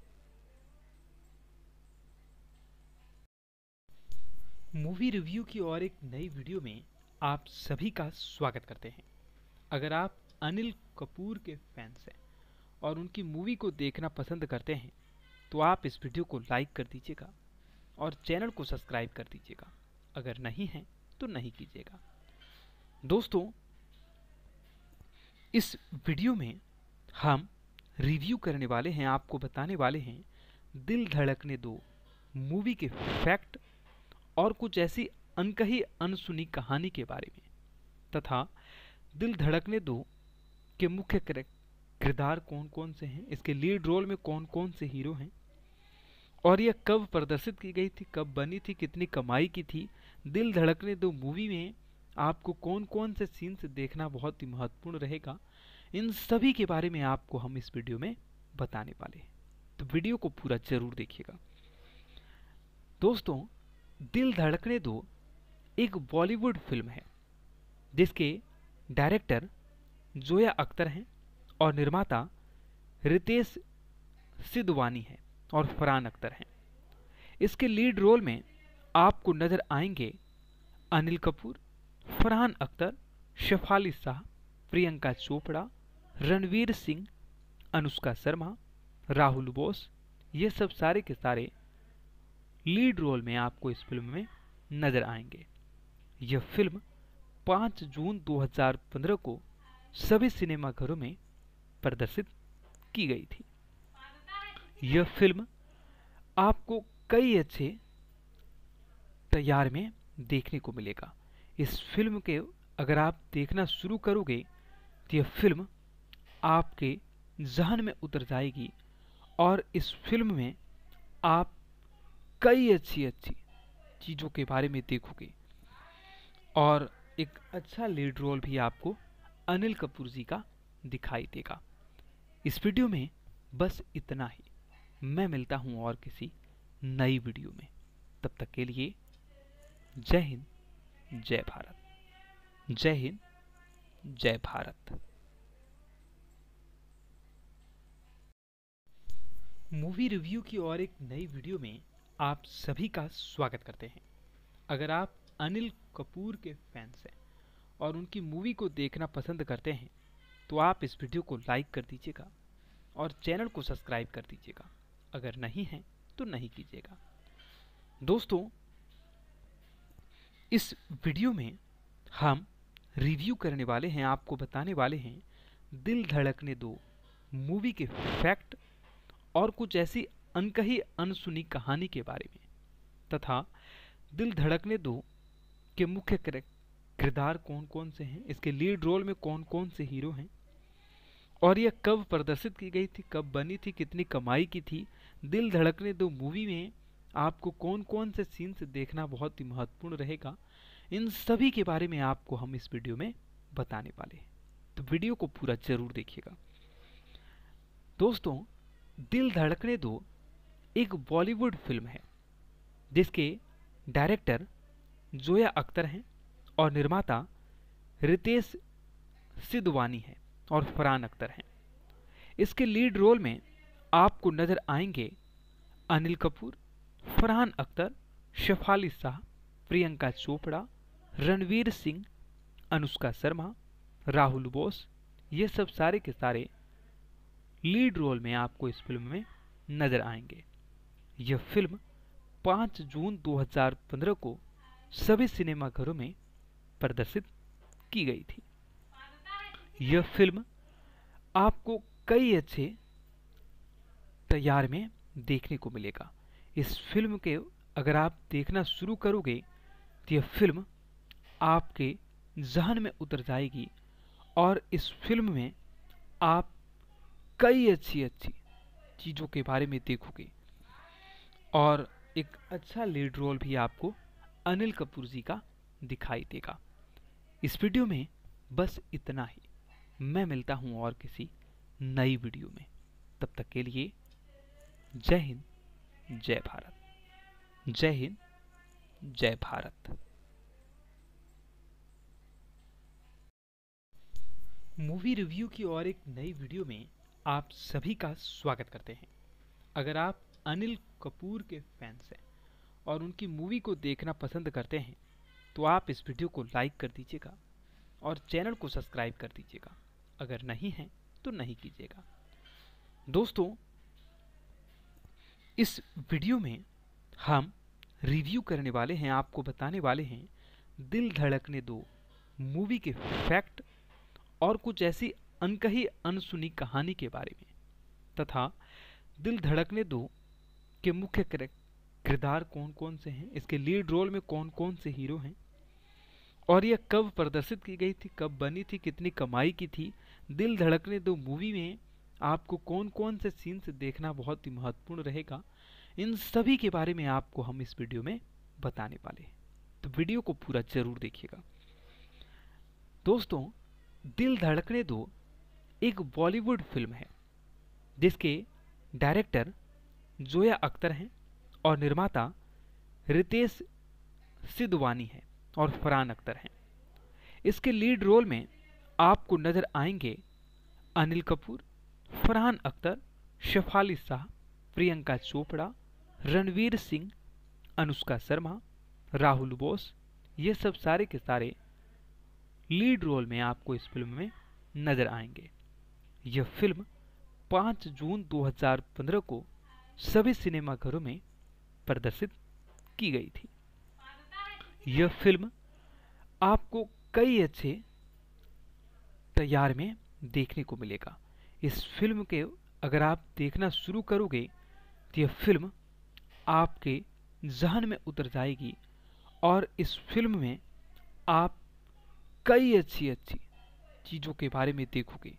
मूवी रिव्यू की और एक नई वीडियो में आप सभी का स्वागत करते हैं। अगर आप अनिल कपूर के फैंस हैं और उनकी मूवी को देखना पसंद करते हैं तो आप इस वीडियो को लाइक कर दीजिएगा और चैनल को सब्सक्राइब कर दीजिएगा। अगर नहीं है तो नहीं कीजिएगा। दोस्तों, इस वीडियो में हम रिव्यू करने वाले हैं, आपको बताने वाले हैं दिल धड़कने दो मूवी के फैक्ट और कुछ ऐसी अनकही अनसुनी कहानी के बारे में, तथा दिल धड़कने दो के मुख्य किरदार कौन कौन से हैं, इसके लीड रोल में कौन कौन से हीरो हैं और यह कब प्रदर्शित की गई थी, कब बनी थी, कितनी कमाई की थी। दिल धड़कने दो मूवी में आपको कौन कौन से सीन्स देखना बहुत ही महत्वपूर्ण रहेगा, इन सभी के बारे में आपको हम इस वीडियो में बताने वाले हैं। तो वीडियो को पूरा जरूर देखिएगा। दोस्तों, दिल धड़कने दो एक बॉलीवुड फिल्म है जिसके डायरेक्टर जोया अख्तर हैं और निर्माता रितेश सिद्धवानी है और फरहान अख्तर हैं। इसके लीड रोल में आपको नजर आएंगे अनिल कपूर, फरहान अख्तर, शेफाली शाह, प्रियंका चोपड़ा, रणवीर सिंह, अनुष्का शर्मा, राहुल बोस। ये सब सारे के सारे लीड रोल में आपको इस फिल्म में नजर आएंगे। यह फिल्म 5 जून 2015 को सभी सिनेमाघरों में प्रदर्शित की गई थी। यह फिल्म आपको कई अच्छे तैयार में देखने को मिलेगा। इस फिल्म के अगर आप देखना शुरू करोगे तो यह फिल्म आपके जहन में उतर जाएगी और इस फिल्म में आप कई अच्छी अच्छी चीज़ों के बारे में देखोगे और एक अच्छा लीड रोल भी आपको अनिल कपूर जी का दिखाई देगा। इस वीडियो में बस इतना ही। मैं मिलता हूं और किसी नई वीडियो में। तब तक के लिए जय हिंद, जय भारत। जय हिंद, जय भारत। मूवी रिव्यू की और एक नई वीडियो में आप सभी का स्वागत करते हैं। अगर आप अनिल कपूर के फैंस हैं और उनकी मूवी को देखना पसंद करते हैं तो आप इस वीडियो को लाइक कर दीजिएगा और चैनल को सब्सक्राइब कर दीजिएगा। अगर नहीं है तो नहीं कीजिएगा। दोस्तों, इस वीडियो में हम रिव्यू करने वाले हैं, आपको बताने वाले हैं दिल धड़कने दो मूवी के फैक्ट और कुछ ऐसी अनकही अनसुनी कहानी के बारे में, तथा दिल धड़कने दो के मुख्य किरदार कौन कौन से हैं, इसके लीड रोल में कौन कौन से हीरो हैं और यह कब प्रदर्शित की गई थी, कब बनी थी, कितनी कमाई की थी। दिल धड़कने दो मूवी में आपको कौन कौन से सीन्स देखना बहुत ही महत्वपूर्ण रहेगा, इन सभी के बारे में आपको हम इस वीडियो में बताने वाले हैं। तो वीडियो को पूरा जरूर देखिएगा। दोस्तों, दिल धड़कने दो एक बॉलीवुड फिल्म है जिसके डायरेक्टर जोया अख्तर हैं और निर्माता रितेश सिद्धवानी है और फरहान अख्तर हैं। इसके लीड रोल में आपको नजर आएंगे अनिल कपूर, फरहान अख्तर, शेफाली शाह, प्रियंका चोपड़ा, रणवीर सिंह, अनुष्का शर्मा, राहुल बोस। ये सब सारे के सारे लीड रोल में आपको इस फिल्म में नजर आएंगे। यह फिल्म 5 जून 2015 को सभी सिनेमाघरों में प्रदर्शित की गई थी। यह फिल्म आपको कई अच्छे तैयार में देखने को मिलेगा। इस फिल्म के अगर आप देखना शुरू करोगे तो यह फिल्म आपके जहन में उतर जाएगी और इस फिल्म में आप कई अच्छी अच्छी चीज़ों के बारे में देखोगे और एक अच्छा लीड रोल भी आपको अनिल कपूर जी का दिखाई देगा। इस वीडियो में बस इतना ही। मैं मिलता हूं और किसी नई वीडियो में। तब तक के लिए जय हिंद, जय भारत। जय हिंद, जय भारत। मूवी रिव्यू की और एक नई वीडियो में आप सभी का स्वागत करते हैं। अगर आप अनिल कपूर के फैंस हैं और उनकी मूवी को देखना पसंद करते हैं तो आप इस वीडियो को लाइक कर दीजिएगा और चैनल को सब्सक्राइब कर दीजिएगा। अगर नहीं है तो नहीं कीजिएगा। दोस्तों, इस वीडियो में हम रिव्यू करने वाले हैं, आपको बताने वाले हैं दिल धड़कने दो मूवी के फैक्ट और कुछ ऐसी अनकही अनसुनी कहानी के बारे में, तथा दिल धड़कने दो के मुख्य किरदार कौन कौन से हैं, इसके लीड रोल में कौन कौन से हीरो हैं और यह कब प्रदर्शित की गई थी, कब बनी थी, कितनी कमाई की थी। दिल धड़कने दो मूवी में आपको कौन कौन से सीन्स देखना बहुत ही महत्वपूर्ण रहेगा, इन सभी के बारे में आपको हम इस वीडियो में बताने वाले हैं। तो वीडियो को पूरा जरूर देखिएगा। दोस्तों, दिल धड़कने दो एक बॉलीवुड फिल्म है जिसके डायरेक्टर जोया अख्तर हैं और निर्माता रितेश सिद्धवानी है और फरहान अख्तर हैं। इसके लीड रोल में आपको नजर आएंगे अनिल कपूर, फरहान अख्तर, शेफाली शाह, प्रियंका चोपड़ा, रणवीर सिंह, अनुष्का शर्मा, राहुल बोस। ये सब सारे के सारे लीड रोल में आपको इस फिल्म में नजर आएंगे। यह फिल्म 5 जून 2015 को सभी सिनेमाघरों में प्रदर्शित की गई थी। यह फिल्म आपको कई अच्छे तैयार में देखने को मिलेगा। इस फिल्म के अगर आप देखना शुरू करोगे तो यह फिल्म आपके जहन में उतर जाएगी और इस फिल्म में आप कई अच्छी अच्छी चीज़ों के बारे में देखोगे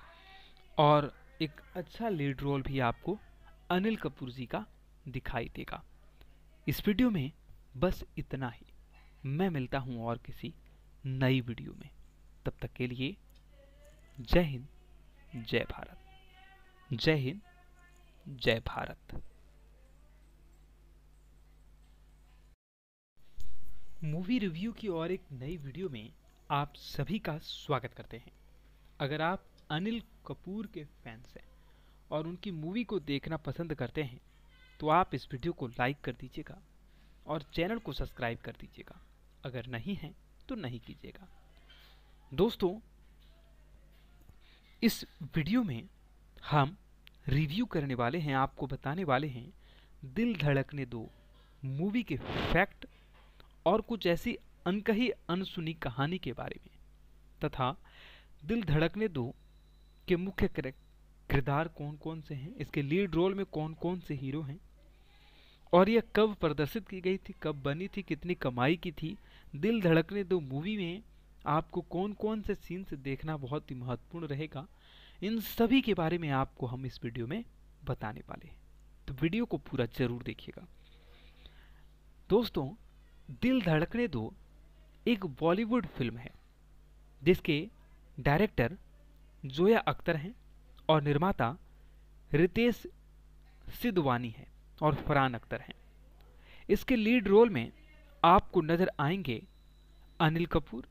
और एक अच्छा लीड रोल भी आपको अनिल कपूर जी का दिखाई देगा। इस वीडियो में बस इतना ही। मैं मिलता हूं और किसी नई वीडियो में। तब तक के लिए जय हिंद, जय भारत। जय हिंद, जय भारत। मूवी रिव्यू की और एक नई वीडियो में आप सभी का स्वागत करते हैं। अगर आप अनिल कपूर के फैंस हैं और उनकी मूवी को देखना पसंद करते हैं तो आप इस वीडियो को लाइक कर दीजिएगा और चैनल को सब्सक्राइब कर दीजिएगा। अगर नहीं है तो नहीं कीजिएगा। दोस्तों, इस वीडियो में हम रिव्यू करने वाले हैं, आपको बताने वाले हैं दिल धड़कने दो मूवी के फैक्ट और कुछ ऐसी अनकही अनसुनी कहानी के बारे में, तथा दिल धड़कने दो के मुख्य किरदार कौन कौन से हैं, इसके लीड रोल में कौन कौन से हीरो हैं और यह कब प्रदर्शित की गई थी, कब बनी थी, कितनी कमाई की थी। दिल धड़कने दो मूवी में आपको कौन कौन से सीन्स देखना बहुत ही महत्वपूर्ण रहेगा, इन सभी के बारे में आपको हम इस वीडियो में बताने वाले हैं। तो वीडियो को पूरा जरूर देखिएगा। दोस्तों, दिल धड़कने दो एक बॉलीवुड फिल्म है जिसके डायरेक्टर जोया अख्तर हैं और निर्माता रितेश सिद्धवानी है और फरहान अख्तर हैं। इसके लीड रोल में आपको नजर आएंगे अनिल कपूर,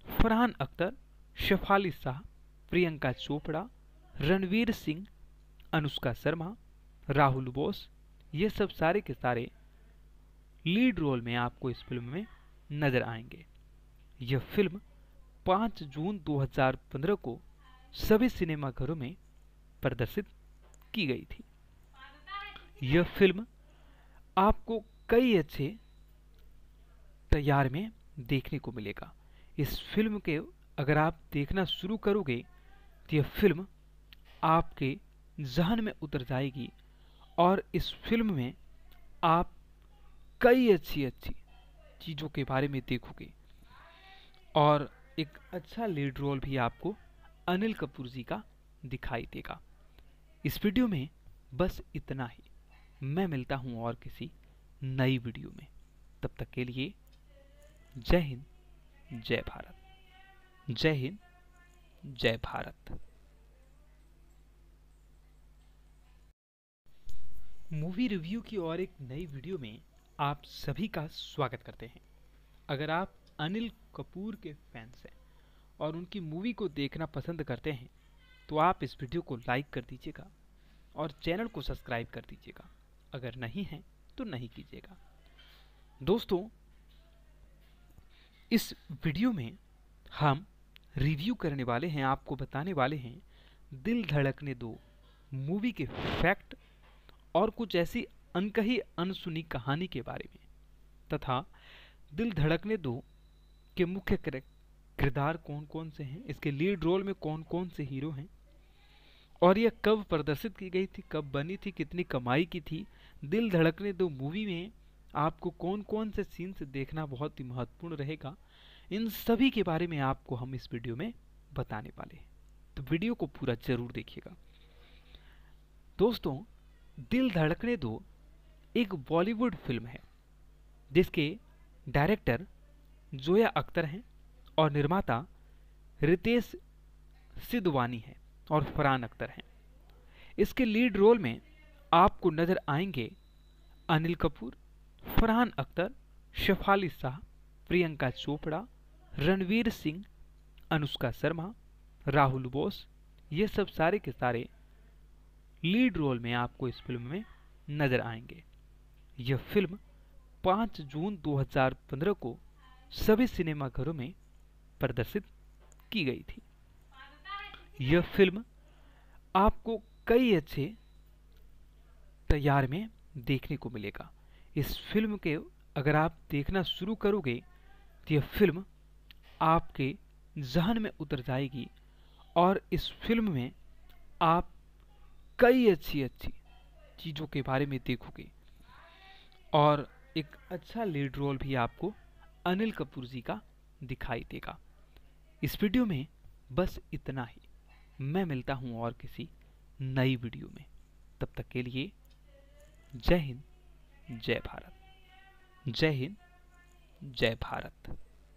फरहान अख्तर, शेफाली शाह, प्रियंका चोपड़ा, रणवीर सिंह, अनुष्का शर्मा, राहुल बोस, ये सब सारे के सारे लीड रोल में आपको इस फिल्म में नजर आएंगे। यह फिल्म 5 जून 2015 को सभी सिनेमाघरों में प्रदर्शित की गई थी। यह फिल्म आपको कई अच्छे तैयार में देखने को मिलेगा। इस फिल्म के अगर आप देखना शुरू करोगे तो यह फिल्म आपके जहन में उतर जाएगी और इस फिल्म में आप कई अच्छी अच्छी चीज़ों के बारे में देखोगे और एक अच्छा लीड रोल भी आपको अनिल कपूर जी का दिखाई देगा। इस वीडियो में बस इतना ही। मैं मिलता हूं और किसी नई वीडियो में। तब तक के लिए जय हिंद, जय भारत। जय हिंद, जय भारत। मूवी रिव्यू की और एक नई वीडियो में आप सभी का स्वागत करते हैं। अगर आप अनिल कपूर के फैंस हैं और उनकी मूवी को देखना पसंद करते हैं तो आप इस वीडियो को लाइक कर दीजिएगा और चैनल को सब्सक्राइब कर दीजिएगा। अगर नहीं है तो नहीं कीजिएगा। दोस्तों, इस वीडियो में हम रिव्यू करने वाले हैं, आपको बताने वाले हैं दिल धड़कने दो मूवी के फैक्ट और कुछ ऐसी अनकही अनसुनी कहानी के बारे में, तथा दिल धड़कने दो के मुख्य किरदार कौन कौन से हैं, इसके लीड रोल में कौन कौन से हीरो हैं और यह कब प्रदर्शित की गई थी, कब बनी थी, कितनी कमाई की थी। दिल धड़कने दो मूवी में आपको कौन कौन से सीन्स देखना बहुत ही महत्वपूर्ण रहेगा, इन सभी के बारे में आपको हम इस वीडियो में बताने वाले हैं। तो वीडियो को पूरा जरूर देखिएगा। दोस्तों, दिल धड़कने दो एक बॉलीवुड फिल्म है जिसके डायरेक्टर जोया अख्तर हैं और निर्माता रितेश सिद्धवानी है और फरहान अख्तर हैं। इसके लीड रोल में आपको नजर आएंगे अनिल कपूर, फरहान अख्तर, शेफाली शाह, प्रियंका चोपड़ा, रणवीर सिंह, अनुष्का शर्मा, राहुल बोस, ये सब सारे के सारे लीड रोल में आपको इस फिल्म में नजर आएंगे। यह फिल्म 5 जून 2015 को सभी सिनेमाघरों में प्रदर्शित की गई थी। यह फिल्म आपको कई अच्छे तैयार में देखने को मिलेगा। इस फिल्म के अगर आप देखना शुरू करोगे तो यह फिल्म आपके जहन में उतर जाएगी और इस फिल्म में आप कई अच्छी अच्छी चीज़ों के बारे में देखोगे और एक अच्छा लीड रोल भी आपको अनिल कपूर जी का दिखाई देगा। इस वीडियो में बस इतना ही। मैं मिलता हूं और किसी नई वीडियो में। तब तक के लिए जय हिंद, जय भारत। जय हिंद, जय भारत।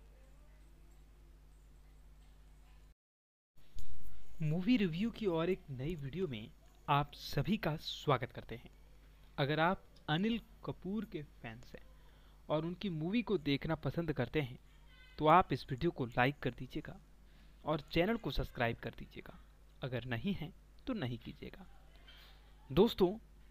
मूवी रिव्यू की और एक नई वीडियो में आप सभी का स्वागत करते हैं। अगर आप अनिल कपूर के फैंस हैं और उनकी मूवी को देखना पसंद करते हैं तो आप इस वीडियो को लाइक कर दीजिएगा और चैनल को सब्सक्राइब कर दीजिएगा। अगर नहीं है तो नहीं कीजिएगा। दोस्तों,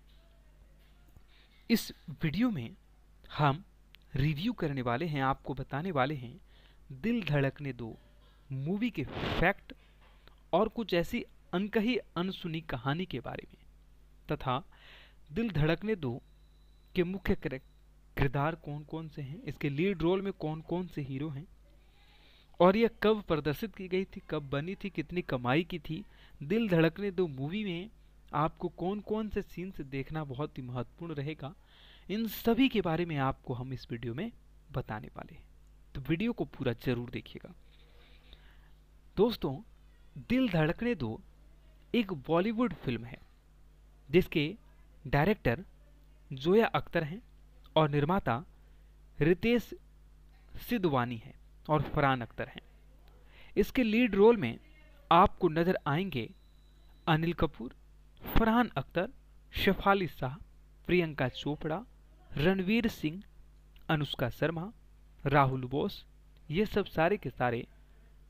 इस वीडियो में हम रिव्यू करने वाले हैं, आपको बताने वाले हैं दिल धड़कने दो मूवी के फैक्ट और कुछ ऐसी अनकही अनसुनी कहानी के बारे में, तथा दिल धड़कने दो के मुख्य किरदार कौन कौन से हैं, इसके लीड रोल में कौन कौन से हीरो हैं और यह कब प्रदर्शित की गई थी, कब बनी थी, कितनी कमाई की थी। दिल धड़कने दो मूवी में आपको कौन कौन से सीन्स देखना बहुत ही महत्वपूर्ण रहेगा, इन सभी के बारे में आपको हम इस वीडियो में बताने वाले हैं। तो वीडियो को पूरा जरूर देखिएगा। दोस्तों, दिल धड़कने दो एक बॉलीवुड फिल्म है जिसके डायरेक्टर जोया अख्तर हैं और निर्माता रितेश सिद्धवानी है और फरहान अख्तर हैं। इसके लीड रोल में आपको नजर आएंगे अनिल कपूर, फरहान अख्तर, शेफाली शाह, प्रियंका चोपड़ा, रणवीर सिंह, अनुष्का शर्मा, राहुल बोस, ये सब सारे के सारे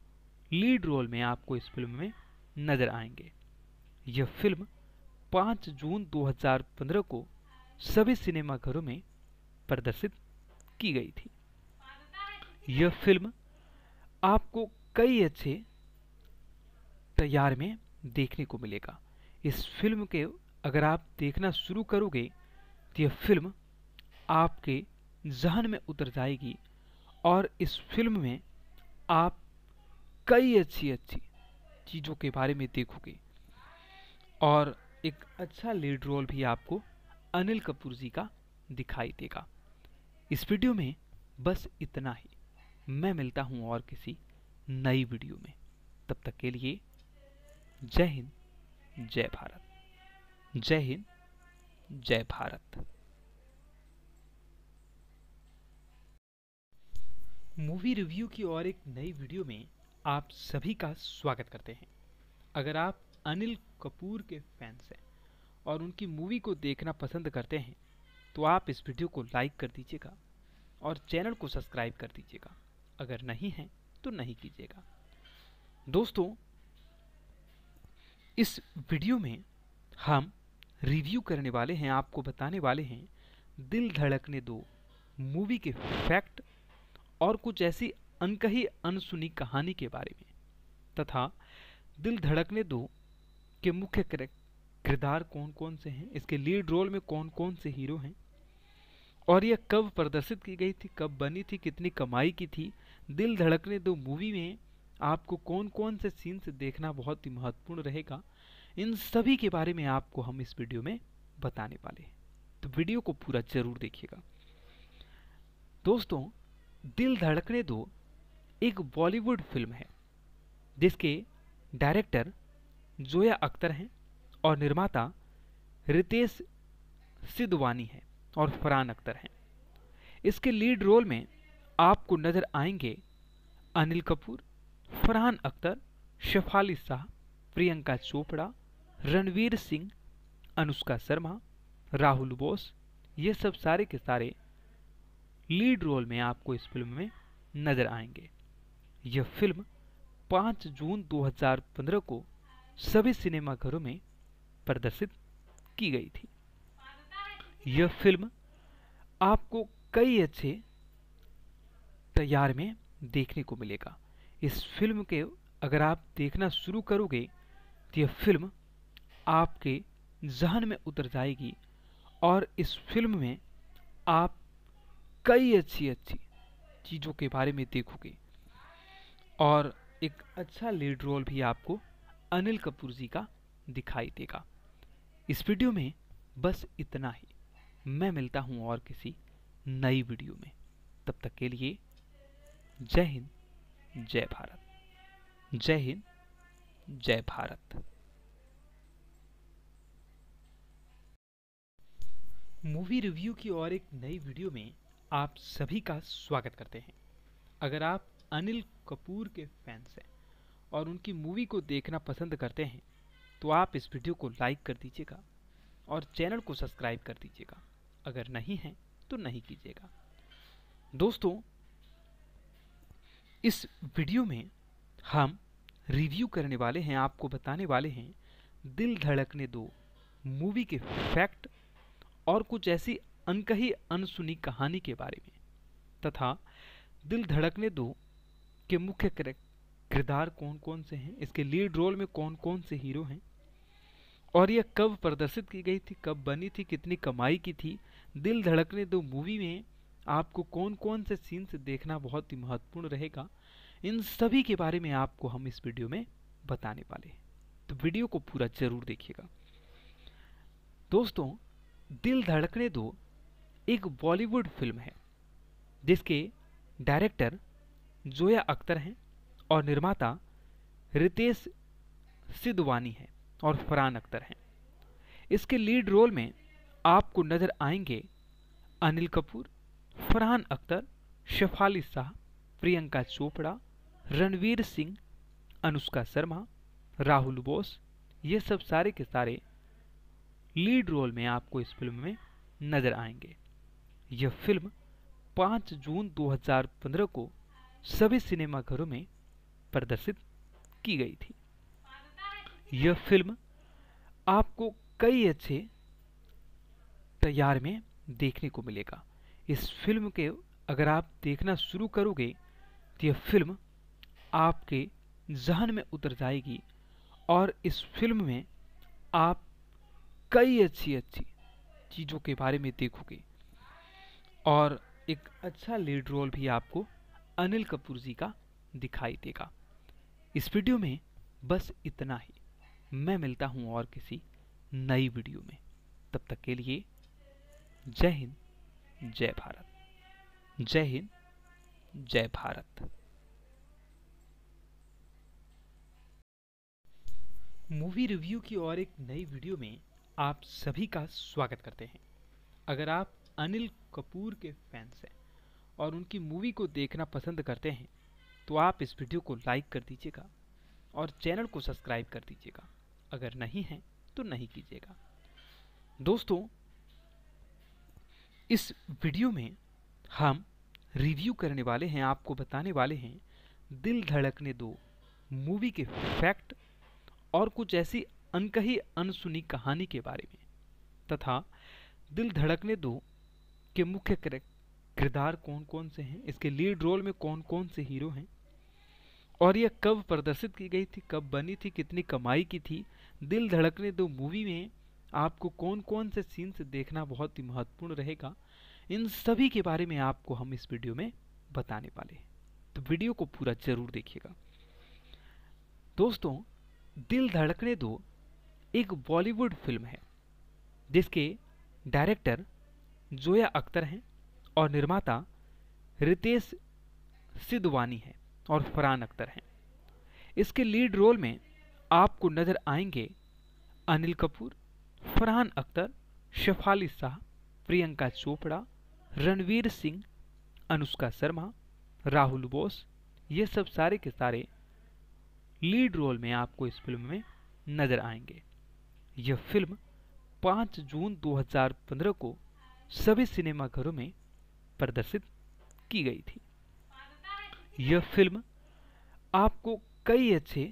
लीड रोल में आपको इस फिल्म में नजर आएंगे। यह फिल्म 5 जून 2015 को सभी सिनेमाघरों में प्रदर्शित की गई थी। यह फिल्म आपको कई अच्छे तैयार में देखने को मिलेगा। इस फिल्म के अगर आप देखना शुरू करोगे तो यह फिल्म आपके जहन में उतर जाएगी और इस फिल्म में आप कई अच्छी अच्छी चीज़ों के बारे में देखोगे और एक अच्छा लीड रोल भी आपको अनिल कपूर जी का दिखाई देगा। इस वीडियो में बस इतना ही। मैं मिलता हूं और किसी नई वीडियो में। तब तक के लिए जय हिंद, जय भारत। जय हिंद, जय भारत। मूवी रिव्यू की और एक नई वीडियो में आप सभी का स्वागत करते हैं। अगर आप अनिल कपूर के फैंस हैं और उनकी मूवी को देखना पसंद करते हैं तो आप इस वीडियो को लाइक कर दीजिएगा और चैनल को सब्सक्राइब कर दीजिएगा। अगर नहीं है तो नहीं कीजिएगा। दोस्तों, इस वीडियो में हम रिव्यू करने वाले हैं, आपको बताने वाले हैं दिल धड़कने दो मूवी के फैक्ट और कुछ ऐसी अनकही अनसुनी कहानी के बारे में, तथा दिल धड़कने दो के मुख्य किरदार कौन कौन से हैं, इसके लीड रोल में कौन कौन से हीरो हैं और यह कब प्रदर्शित की गई थी, कब बनी थी, कितनी कमाई की थी। दिल धड़कने दो मूवी में आपको कौन कौन से सीन्स देखना बहुत ही महत्वपूर्ण रहेगा, इन सभी के बारे में आपको हम इस वीडियो में बताने वाले हैं। तो वीडियो को पूरा जरूर देखिएगा। दोस्तों, दिल धड़कने दो एक बॉलीवुड फिल्म है जिसके डायरेक्टर जोया अख्तर हैं और निर्माता रितेश सिद्धवानी है और फरहान अख्तर हैं। इसके लीड रोल में आपको नजर आएंगे अनिल कपूर, फरहान अख्तर, शेफाली शाह, प्रियंका चोपड़ा, रणवीर सिंह, अनुष्का शर्मा, राहुल बोस। ये सब सारे के सारे लीड रोल में आपको इस फिल्म में नजर आएंगे। यह फिल्म 5 जून 2015 को सभी सिनेमाघरों में प्रदर्शित की गई थी। यह फिल्म आपको कई अच्छे तैयार में देखने को मिलेगा। इस फिल्म के अगर आप देखना शुरू करोगे तो यह फिल्म आपके जहन में उतर जाएगी और इस फिल्म में आप कई अच्छी अच्छी चीज़ों के बारे में देखोगे और एक अच्छा लीड रोल भी आपको अनिल कपूर जी का दिखाई देगा। इस वीडियो में बस इतना ही। मैं मिलता हूं और किसी नई वीडियो में। तब तक के लिए जय हिंद, जय भारत। जय हिंद, जय भारत। मूवी रिव्यू की और एक नई वीडियो में आप सभी का स्वागत करते हैं। अगर आप अनिल कपूर के फैंस हैं और उनकी मूवी को देखना पसंद करते हैं तो आप इस वीडियो को लाइक कर दीजिएगा और चैनल को सब्सक्राइब कर दीजिएगा। अगर नहीं है तो नहीं कीजिएगा। दोस्तों, इस वीडियो में हम रिव्यू करने वाले हैं, आपको बताने वाले हैं दिल धड़कने दो मूवी के फैक्ट और कुछ ऐसी अनकही अनसुनी कहानी के बारे में, तथा दिल धड़कने दो के मुख्य किरदार कौन कौन से हैं, इसके लीड रोल में कौन कौन से हीरो हैं और यह कब प्रदर्शित की गई थी, कब बनी थी, कितनी कमाई की थी। दिल धड़कने दो मूवी में आपको कौन कौन से सीन्स देखना बहुत ही महत्वपूर्ण रहेगा, इन सभी के बारे में आपको हम इस वीडियो में बताने वाले हैं। तो वीडियो को पूरा जरूर देखिएगा। दोस्तों, दिल धड़कने दो एक बॉलीवुड फिल्म है जिसके डायरेक्टर जोया अख्तर हैं और निर्माता रितेश सिद्धवानी है और फरहान अख्तर हैं। इसके लीड रोल में आपको नजर आएंगे अनिल कपूर, फरहान अख्तर, शेफाली शाह, प्रियंका चोपड़ा, रणवीर सिंह, अनुष्का शर्मा, राहुल बोस। ये सब सारे के सारे लीड रोल में आपको इस फिल्म में नजर आएंगे। यह फिल्म 5 जून 2015 को सभी सिनेमाघरों में प्रदर्शित की गई थी। यह फिल्म आपको कई अच्छे तैयार में देखने को मिलेगा। इस फिल्म के अगर आप देखना शुरू करोगे तो यह फिल्म आपके जहन में उतर जाएगी और इस फिल्म में आप कई अच्छी अच्छी चीज़ों के बारे में देखोगे और एक अच्छा लीड रोल भी आपको अनिल कपूर जी का दिखाई देगा। इस वीडियो में बस इतना ही। मैं मिलता हूं और किसी नई वीडियो में। तब तक के लिए जय हिंद, जय भारत। जय हिंद, जय भारत। मूवी रिव्यू की और एक नई वीडियो में आप सभी का स्वागत करते हैं। अगर आप अनिल कपूर के फैंस हैं और उनकी मूवी को देखना पसंद करते हैं तो आप इस वीडियो को लाइक कर दीजिएगा और चैनल को सब्सक्राइब कर दीजिएगा। अगर नहीं है तो नहीं कीजिएगा। दोस्तों, इस वीडियो में हम रिव्यू करने वाले हैं, आपको बताने वाले हैं दिल धड़कने दो मूवी के फैक्ट और कुछ ऐसी अनकही अनसुनी कहानी के बारे में, तथा दिल धड़कने दो के मुख्य किरदार कौन कौन से हैं, इसके लीड रोल में कौन कौन से हीरो हैं और यह कब प्रदर्शित की गई थी, कब बनी थी, कितनी कमाई की थी। दिल धड़कने दो मूवी में आपको कौन कौन से सीन्स देखना बहुत ही महत्वपूर्ण रहेगा, इन सभी के बारे में आपको हम इस वीडियो में बताने वाले हैं। तो वीडियो को पूरा जरूर देखिएगा। दोस्तों, दिल धड़कने दो एक बॉलीवुड फिल्म है जिसके डायरेक्टर जोया अख्तर हैं और निर्माता रितेश सिद्धवानी है और फरहान अख्तर हैं। इसके लीड रोल में आपको नजर आएंगे अनिल कपूर, फरहान अख्तर, शेफाली शाह, प्रियंका चोपड़ा, रणवीर सिंह, अनुष्का शर्मा, राहुल बोस। ये सब सारे के सारे लीड रोल में आपको इस फिल्म में नजर आएंगे। यह फिल्म 5 जून 2015 को सभी सिनेमाघरों में प्रदर्शित की गई थी। यह फिल्म आपको कई अच्छे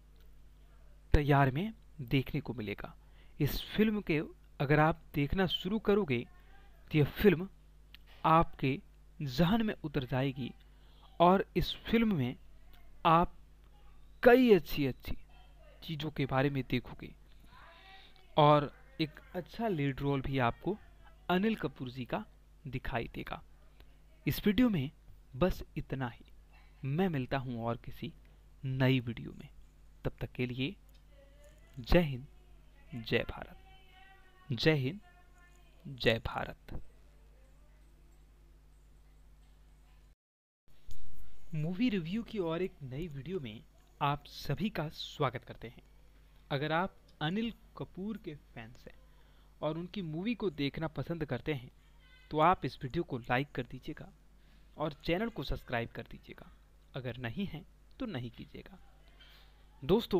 तैयार में देखने को मिलेगा। इस फिल्म के अगर आप देखना शुरू करोगे तो यह फिल्म आपके जहन में उतर जाएगी और इस फिल्म में आप कई अच्छी अच्छी चीज़ों के बारे में देखोगे और एक अच्छा लीड रोल भी आपको अनिल कपूर जी का दिखाई देगा। इस वीडियो में बस इतना ही। मैं मिलता हूं और किसी नई वीडियो में। तब तक के लिए जय हिंद, जय भारत। जय हिंद, जय भारत। मूवी रिव्यू की और एक नई वीडियो में आप सभी का स्वागत करते हैं। अगर आप अनिल कपूर के फैंस हैं और उनकी मूवी को देखना पसंद करते हैं तो आप इस वीडियो को लाइक कर दीजिएगा और चैनल को सब्सक्राइब कर दीजिएगा। अगर नहीं है तो नहीं कीजिएगा। दोस्तों,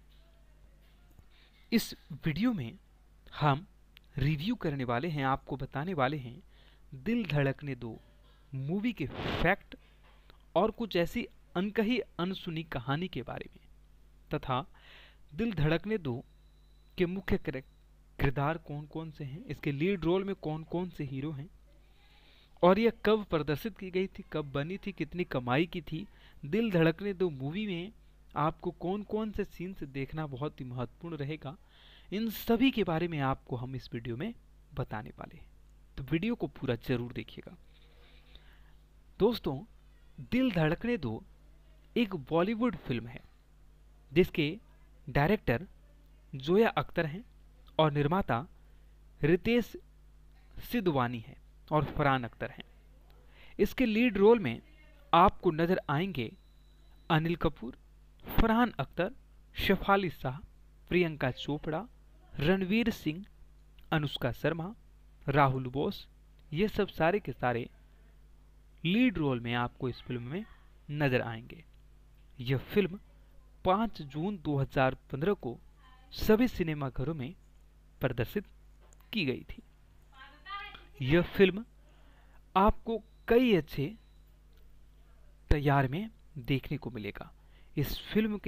इस वीडियो में हम रिव्यू करने वाले हैं, आपको बताने वाले हैं दिल धड़कने दो मूवी के फैक्ट और कुछ ऐसी अनकही अनसुनी कहानी के बारे में, तथा दिल धड़कने दो के मुख्य किरदार कौन कौन से हैं, इसके लीड रोल में कौन कौन से हीरो हैं और यह कब प्रदर्शित की गई थी, कब बनी थी, कितनी कमाई की थी। दिल धड़कने दो मूवी में आपको कौन कौन से सीन्स देखना बहुत ही महत्वपूर्ण रहेगा, इन सभी के बारे में आपको हम इस वीडियो में बताने वाले हैं। तो वीडियो को पूरा जरूर देखिएगा। दोस्तों, दिल धड़कने दो एक बॉलीवुड फिल्म है जिसके डायरेक्टर जोया अख्तर हैं और निर्माता रितेश सिद्धवानी है और फरहान अख्तर हैं। इसके लीड रोल में आपको नजर आएंगे अनिल कपूर, फरहान अख्तर, शेफाली शाह, प्रियंका चोपड़ा, रणवीर सिंह, अनुष्का शर्मा, राहुल बोस। ये सब सारे के सारे लीड रोल में आपको इस फिल्म में नजर आएंगे। यह फिल्म 5 जून 2015 को सभी सिनेमाघरों में प्रदर्शित की गई थी। यह फिल्म आपको कई अच्छे तैयार में देखने को मिलेगा। इस फिल्म के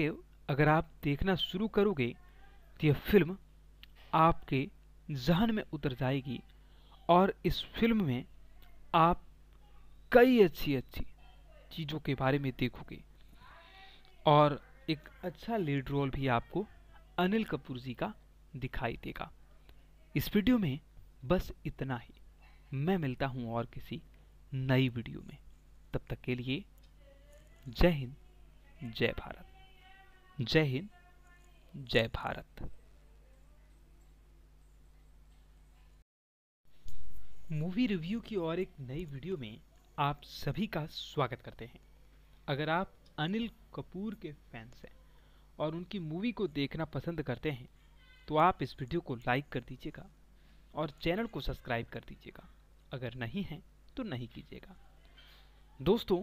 अगर आप देखना शुरू करोगे तो यह फिल्म आपके जहन में उतर जाएगी और इस फिल्म में आप कई अच्छी अच्छी चीज़ों के बारे में देखोगे और एक अच्छा लीड रोल भी आपको अनिल कपूर जी का दिखाई देगा। इस वीडियो में बस इतना ही। मैं मिलता हूं और किसी नई वीडियो में। तब तक के लिए जय हिंद, जय भारत। जय हिंद, जय भारत। मूवी रिव्यू की और एक नई वीडियो में आप सभी का स्वागत करते हैं। अगर आप अनिल कपूर के फैंस हैं और उनकी मूवी को देखना पसंद करते हैं तो आप इस वीडियो को लाइक कर दीजिएगा और चैनल को सब्सक्राइब कर दीजिएगा। अगर नहीं है तो नहीं कीजिएगा। दोस्तों,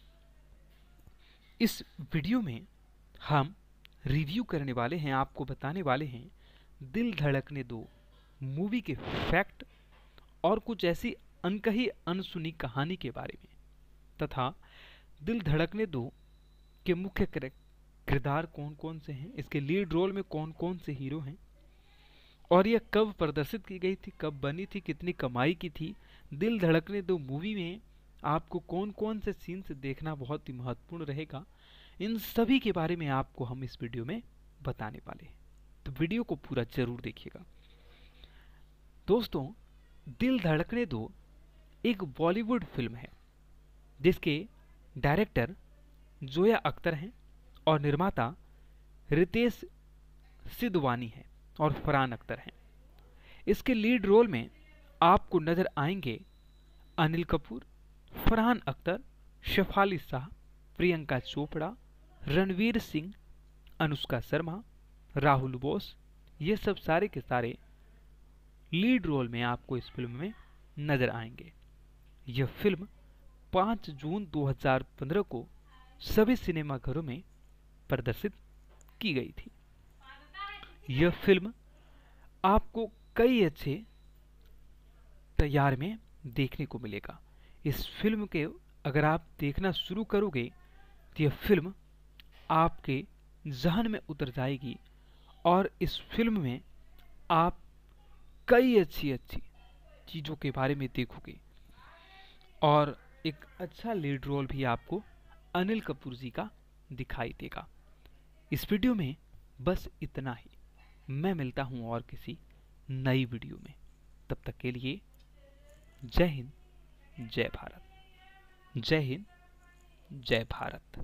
इस वीडियो में हम रिव्यू करने वाले हैं, आपको बताने वाले हैं दिल धड़कने दो मूवी के फैक्ट और कुछ ऐसी अनकही अनसुनी कहानी के बारे में, तथा दिल धड़कने दो के मुख्य किरदार कौन कौन से हैं, इसके लीड रोल में कौन कौन से हीरो हैं और यह कब प्रदर्शित की गई थी, कब बनी थी, कितनी कमाई की थी। दिल धड़कने दो मूवी में आपको कौन कौन से सीन्स देखना बहुत ही महत्वपूर्ण रहेगा, इन सभी के बारे में आपको हम इस वीडियो में बताने वाले हैं। तो वीडियो को पूरा जरूर देखिएगा। दोस्तों, दिल धड़कने दो एक बॉलीवुड फिल्म है जिसके डायरेक्टर जोया अख्तर हैं और निर्माता रितेश सिद्धवानी है और फरहान अख्तर हैं। इसके लीड रोल में आपको नजर आएंगे अनिल कपूर, फरहान अख्तर, शेफाली शाह, प्रियंका चोपड़ा, रणवीर सिंह, अनुष्का शर्मा, राहुल बोस। ये सब सारे के सारे लीड रोल में आपको इस फिल्म में नजर आएंगे। यह फिल्म 5 जून 2015 को सभी सिनेमाघरों में प्रदर्शित की गई थी। यह फिल्म आपको कई अच्छे तैयार में देखने को मिलेगा। इस फिल्म के अगर आप देखना शुरू करोगे तो यह फिल्म आपके जहन में उतर जाएगी और इस फिल्म में आप कई अच्छी अच्छी चीज़ों के बारे में देखोगे और एक अच्छा लीड रोल भी आपको अनिल कपूर जी का दिखाई देगा। इस वीडियो में बस इतना ही। मैं मिलता हूं और किसी नई वीडियो में। तब तक के लिए जय हिंद, जय भारत। जय हिंद, जय भारत।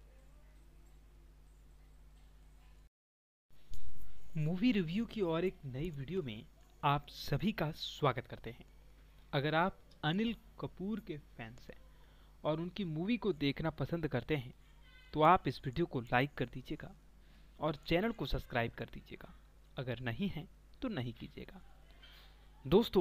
मूवी रिव्यू की और एक नई वीडियो में आप सभी का स्वागत करते हैं। अगर आप अनिल कपूर के फैंस हैं और उनकी मूवी को देखना पसंद करते हैं तो आप इस वीडियो को लाइक कर दीजिएगा और चैनल को सब्सक्राइब कर दीजिएगा। अगर नहीं है तो नहीं कीजिएगा। दोस्तों,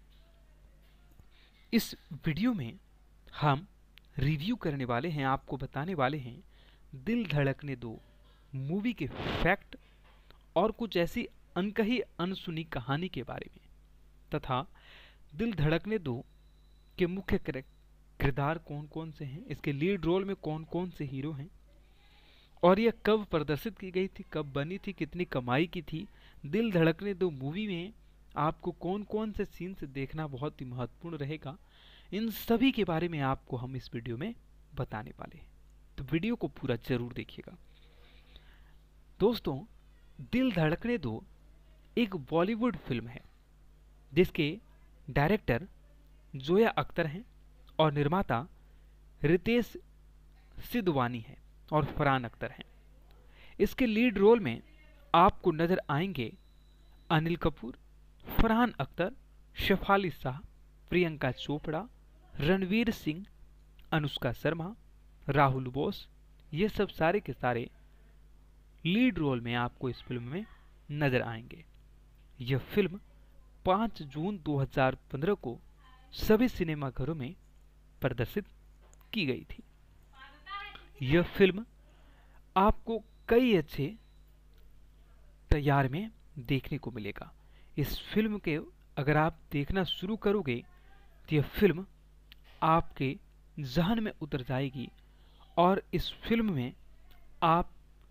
इस वीडियो में हम रिव्यू करने वाले हैं, आपको बताने वाले हैं दिल धड़कने दो मूवी के फैक्ट और कुछ ऐसी अनकही अनसुनी कहानी के बारे में, तथा दिल धड़कने दो के मुख्य किरदार कौन कौन से हैं, इसके लीड रोल में कौन कौन से हीरो हैं और यह कब प्रदर्शित की गई थी, कब बनी थी, कितनी कमाई की थी। दिल धड़कने दो मूवी में आपको कौन कौन से सीन्स देखना बहुत ही महत्वपूर्ण रहेगा, इन सभी के बारे में आपको हम इस वीडियो में बताने वाले हैं। तो वीडियो को पूरा जरूर देखिएगा। दोस्तों, दिल धड़कने दो एक बॉलीवुड फिल्म है जिसके डायरेक्टर जोया अख्तर हैं और निर्माता रितेश सिद्धवानी है और फरहान अख्तर हैं। इसके लीड रोल में आपको नजर आएंगे अनिल कपूर, फरहान अख्तर, शेफाली शाह, प्रियंका चोपड़ा, रणवीर सिंह, अनुष्का शर्मा, राहुल बोस। ये सब सारे के सारे लीड रोल में आपको इस फिल्म में नजर आएंगे। यह फिल्म 5 जून 2015 को सभी सिनेमाघरों में प्रदर्शित की गई थी। यह फिल्म आपको कई अच्छे तैयार में देखने को मिलेगा। इस फिल्म के अगर आप देखना शुरू करोगे तो यह फिल्म आपके जहन में उतर जाएगी और इस फिल्म में आप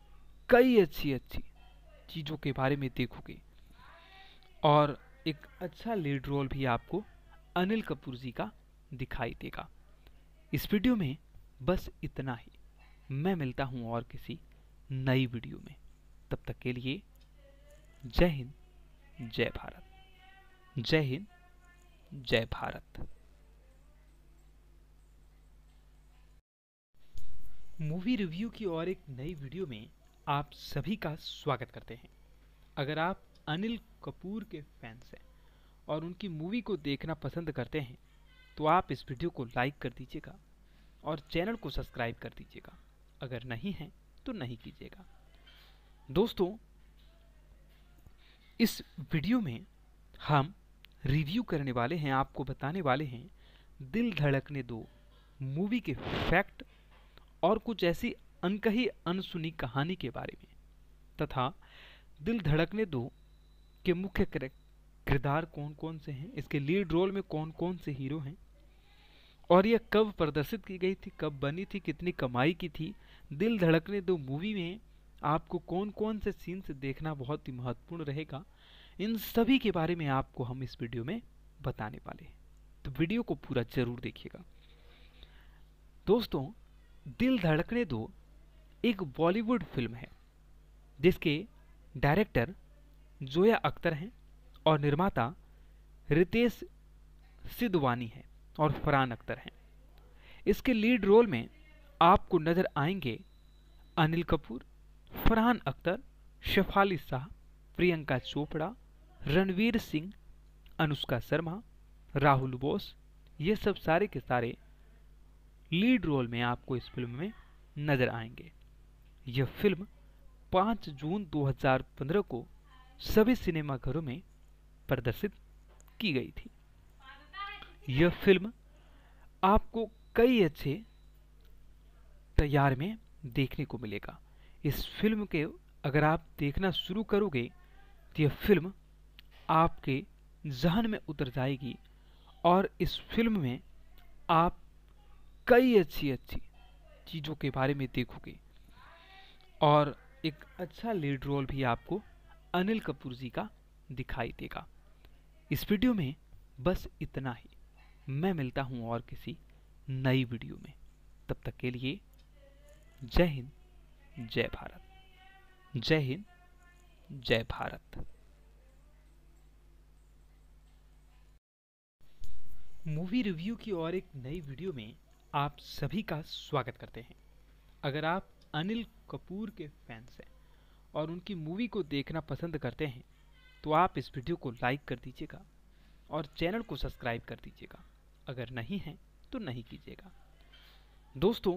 कई अच्छी अच्छी चीज़ों के बारे में देखोगे और एक अच्छा लीड रोल भी आपको अनिल कपूर जी का दिखाई देगा। इस वीडियो में बस इतना ही। मैं मिलता हूं और किसी नई वीडियो में। तब तक के लिए जय हिंद, जय भारत। जय हिंद, जय भारत। मूवी रिव्यू की और एक नई वीडियो में आप सभी का स्वागत करते हैं। अगर आप अनिल कपूर के फैंस हैं और उनकी मूवी को देखना पसंद करते हैं तो आप इस वीडियो को लाइक कर दीजिएगा और चैनल को सब्सक्राइब कर दीजिएगा। अगर नहीं है तो नहीं कीजिएगा। दोस्तों, इस वीडियो में हम रिव्यू करने वाले हैं, आपको बताने वाले हैं दिल धड़कने दो मूवी के फैक्ट और कुछ ऐसी अनकही अनसुनी कहानी के बारे में, तथा दिल धड़कने दो के मुख्य किरदार कौन कौन से हैं, इसके लीड रोल में कौन कौन से हीरो हैं और यह कब प्रदर्शित की गई थी, कब बनी थी, कितनी कमाई की थी। दिल धड़कने दो मूवी में आपको कौन कौन से सीन्स देखना बहुत ही महत्वपूर्ण रहेगा, इन सभी के बारे में आपको हम इस वीडियो में बताने वाले हैं। तो वीडियो को पूरा जरूर देखिएगा। दोस्तों, दिल धड़कने दो एक बॉलीवुड फिल्म है जिसके डायरेक्टर जोया अख्तर हैं और निर्माता रितेश सिद्धवानी है और फरहान अख्तर हैं। इसके लीड रोल में आपको नजर आएंगे अनिल कपूर, फरहान अख्तर, शेफाली शाह, प्रियंका चोपड़ा, रणवीर सिंह, अनुष्का शर्मा, राहुल बोस। ये सब सारे के सारे लीड रोल में आपको इस फिल्म में नजर आएंगे। यह फिल्म 5 जून 2015 को सभी सिनेमाघरों में प्रदर्शित की गई थी। यह फिल्म आपको कई अच्छे तैयार में देखने को मिलेगा। इस फिल्म के अगर आप देखना शुरू करोगे तो यह फिल्म आपके जहन में उतर जाएगी और इस फिल्म में आप कई अच्छी अच्छी चीज़ों के बारे में देखोगे और एक अच्छा लीड रोल भी आपको अनिल कपूर जी का दिखाई देगा। इस वीडियो में बस इतना ही। मैं मिलता हूं और किसी नई वीडियो में। तब तक के लिए जय हिंद, जय भारत। जय हिंद, जय भारत। मूवी रिव्यू की और एक नई वीडियो में आप सभी का स्वागत करते हैं। अगर आप अनिल कपूर के फैंस हैं और उनकी मूवी को देखना पसंद करते हैं तो आप इस वीडियो को लाइक कर दीजिएगा और चैनल को सब्सक्राइब कर दीजिएगा। अगर नहीं है तो नहीं कीजिएगा। दोस्तों,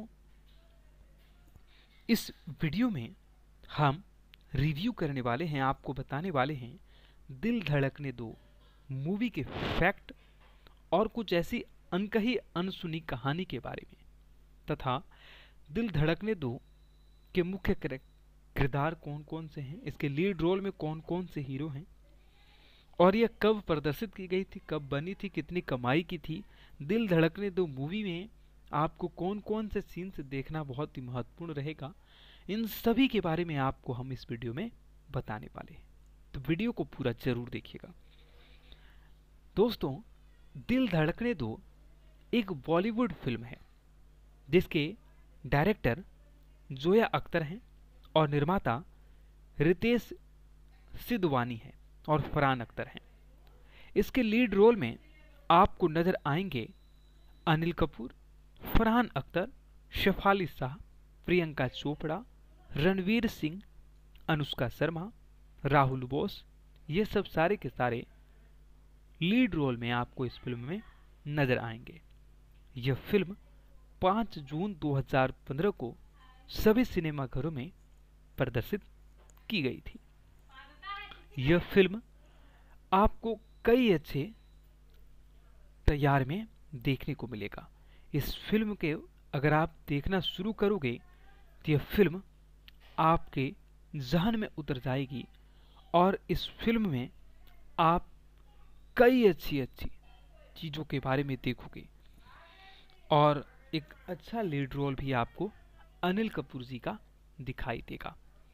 इस वीडियो में हम रिव्यू करने वाले हैं, आपको बताने वाले हैं दिल धड़कने दो मूवी के फैक्ट और कुछ ऐसी अनकही अनसुनी कहानी के बारे में, तथा दिल धड़कने दो के मुख्य किरदार कौन कौन से हैं, इसके लीड रोल में कौन कौन से हीरो हैं और यह कब प्रदर्शित की गई थी, कब बनी थी, कितनी कमाई की थी। दिल धड़कने दो मूवी में आपको कौन कौन से सीन्स देखना बहुत ही महत्वपूर्ण रहेगा, इन सभी के बारे में आपको हम इस वीडियो में बताने वाले हैं। तो वीडियो को पूरा जरूर देखिएगा। दोस्तों, दिल धड़कने दो एक बॉलीवुड फिल्म है जिसके डायरेक्टर जोया अख्तर हैं और निर्माता रितेश सिद्धवानी है और फरहान अख्तर हैं। इसके लीड रोल में आपको नजर आएंगे अनिल कपूर, फरहान अख्तर, शेफाली शाह, प्रियंका चोपड़ा, रणवीर सिंह, अनुष्का शर्मा, राहुल बोस। ये सब सारे के सारे लीड रोल में आपको इस फिल्म में नजर आएंगे। यह फिल्म 5 जून 2015 को सभी सिनेमाघरों में प्रदर्शित की गई थी। यह फिल्म आपको कई अच्छे तैयार में देखने को मिलेगा। इस फिल्म के अगर आप देखना शुरू करोगे तो यह फिल्म आपके जहन में उतर जाएगी और इस फिल्म में आप कई अच्छी अच्छी चीज़ों के बारे में देखोगे और एक अच्छा लीड रोल भी आपको अनिल कपूर जी का दिखाई देगा।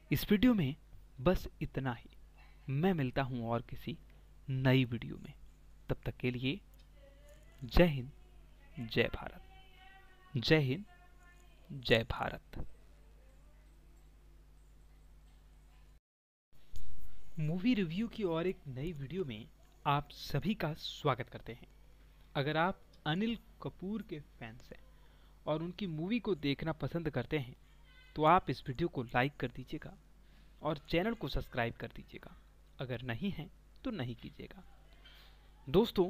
इस वीडियो में बस इतना ही। मैं मिलता हूँ और किसी नई वीडियो में। तब तक के लिए जय हिंद, जय भारत। जय हिंद, जय भारत। मूवी रिव्यू की और एक नई वीडियो में आप सभी का स्वागत करते हैं। अगर आप अनिल कपूर के फैंस हैं और उनकी मूवी को देखना पसंद करते हैं तो आप इस वीडियो को लाइक कर दीजिएगा और चैनल को सब्सक्राइब कर दीजिएगा। अगर नहीं है तो नहीं कीजिएगा। दोस्तों,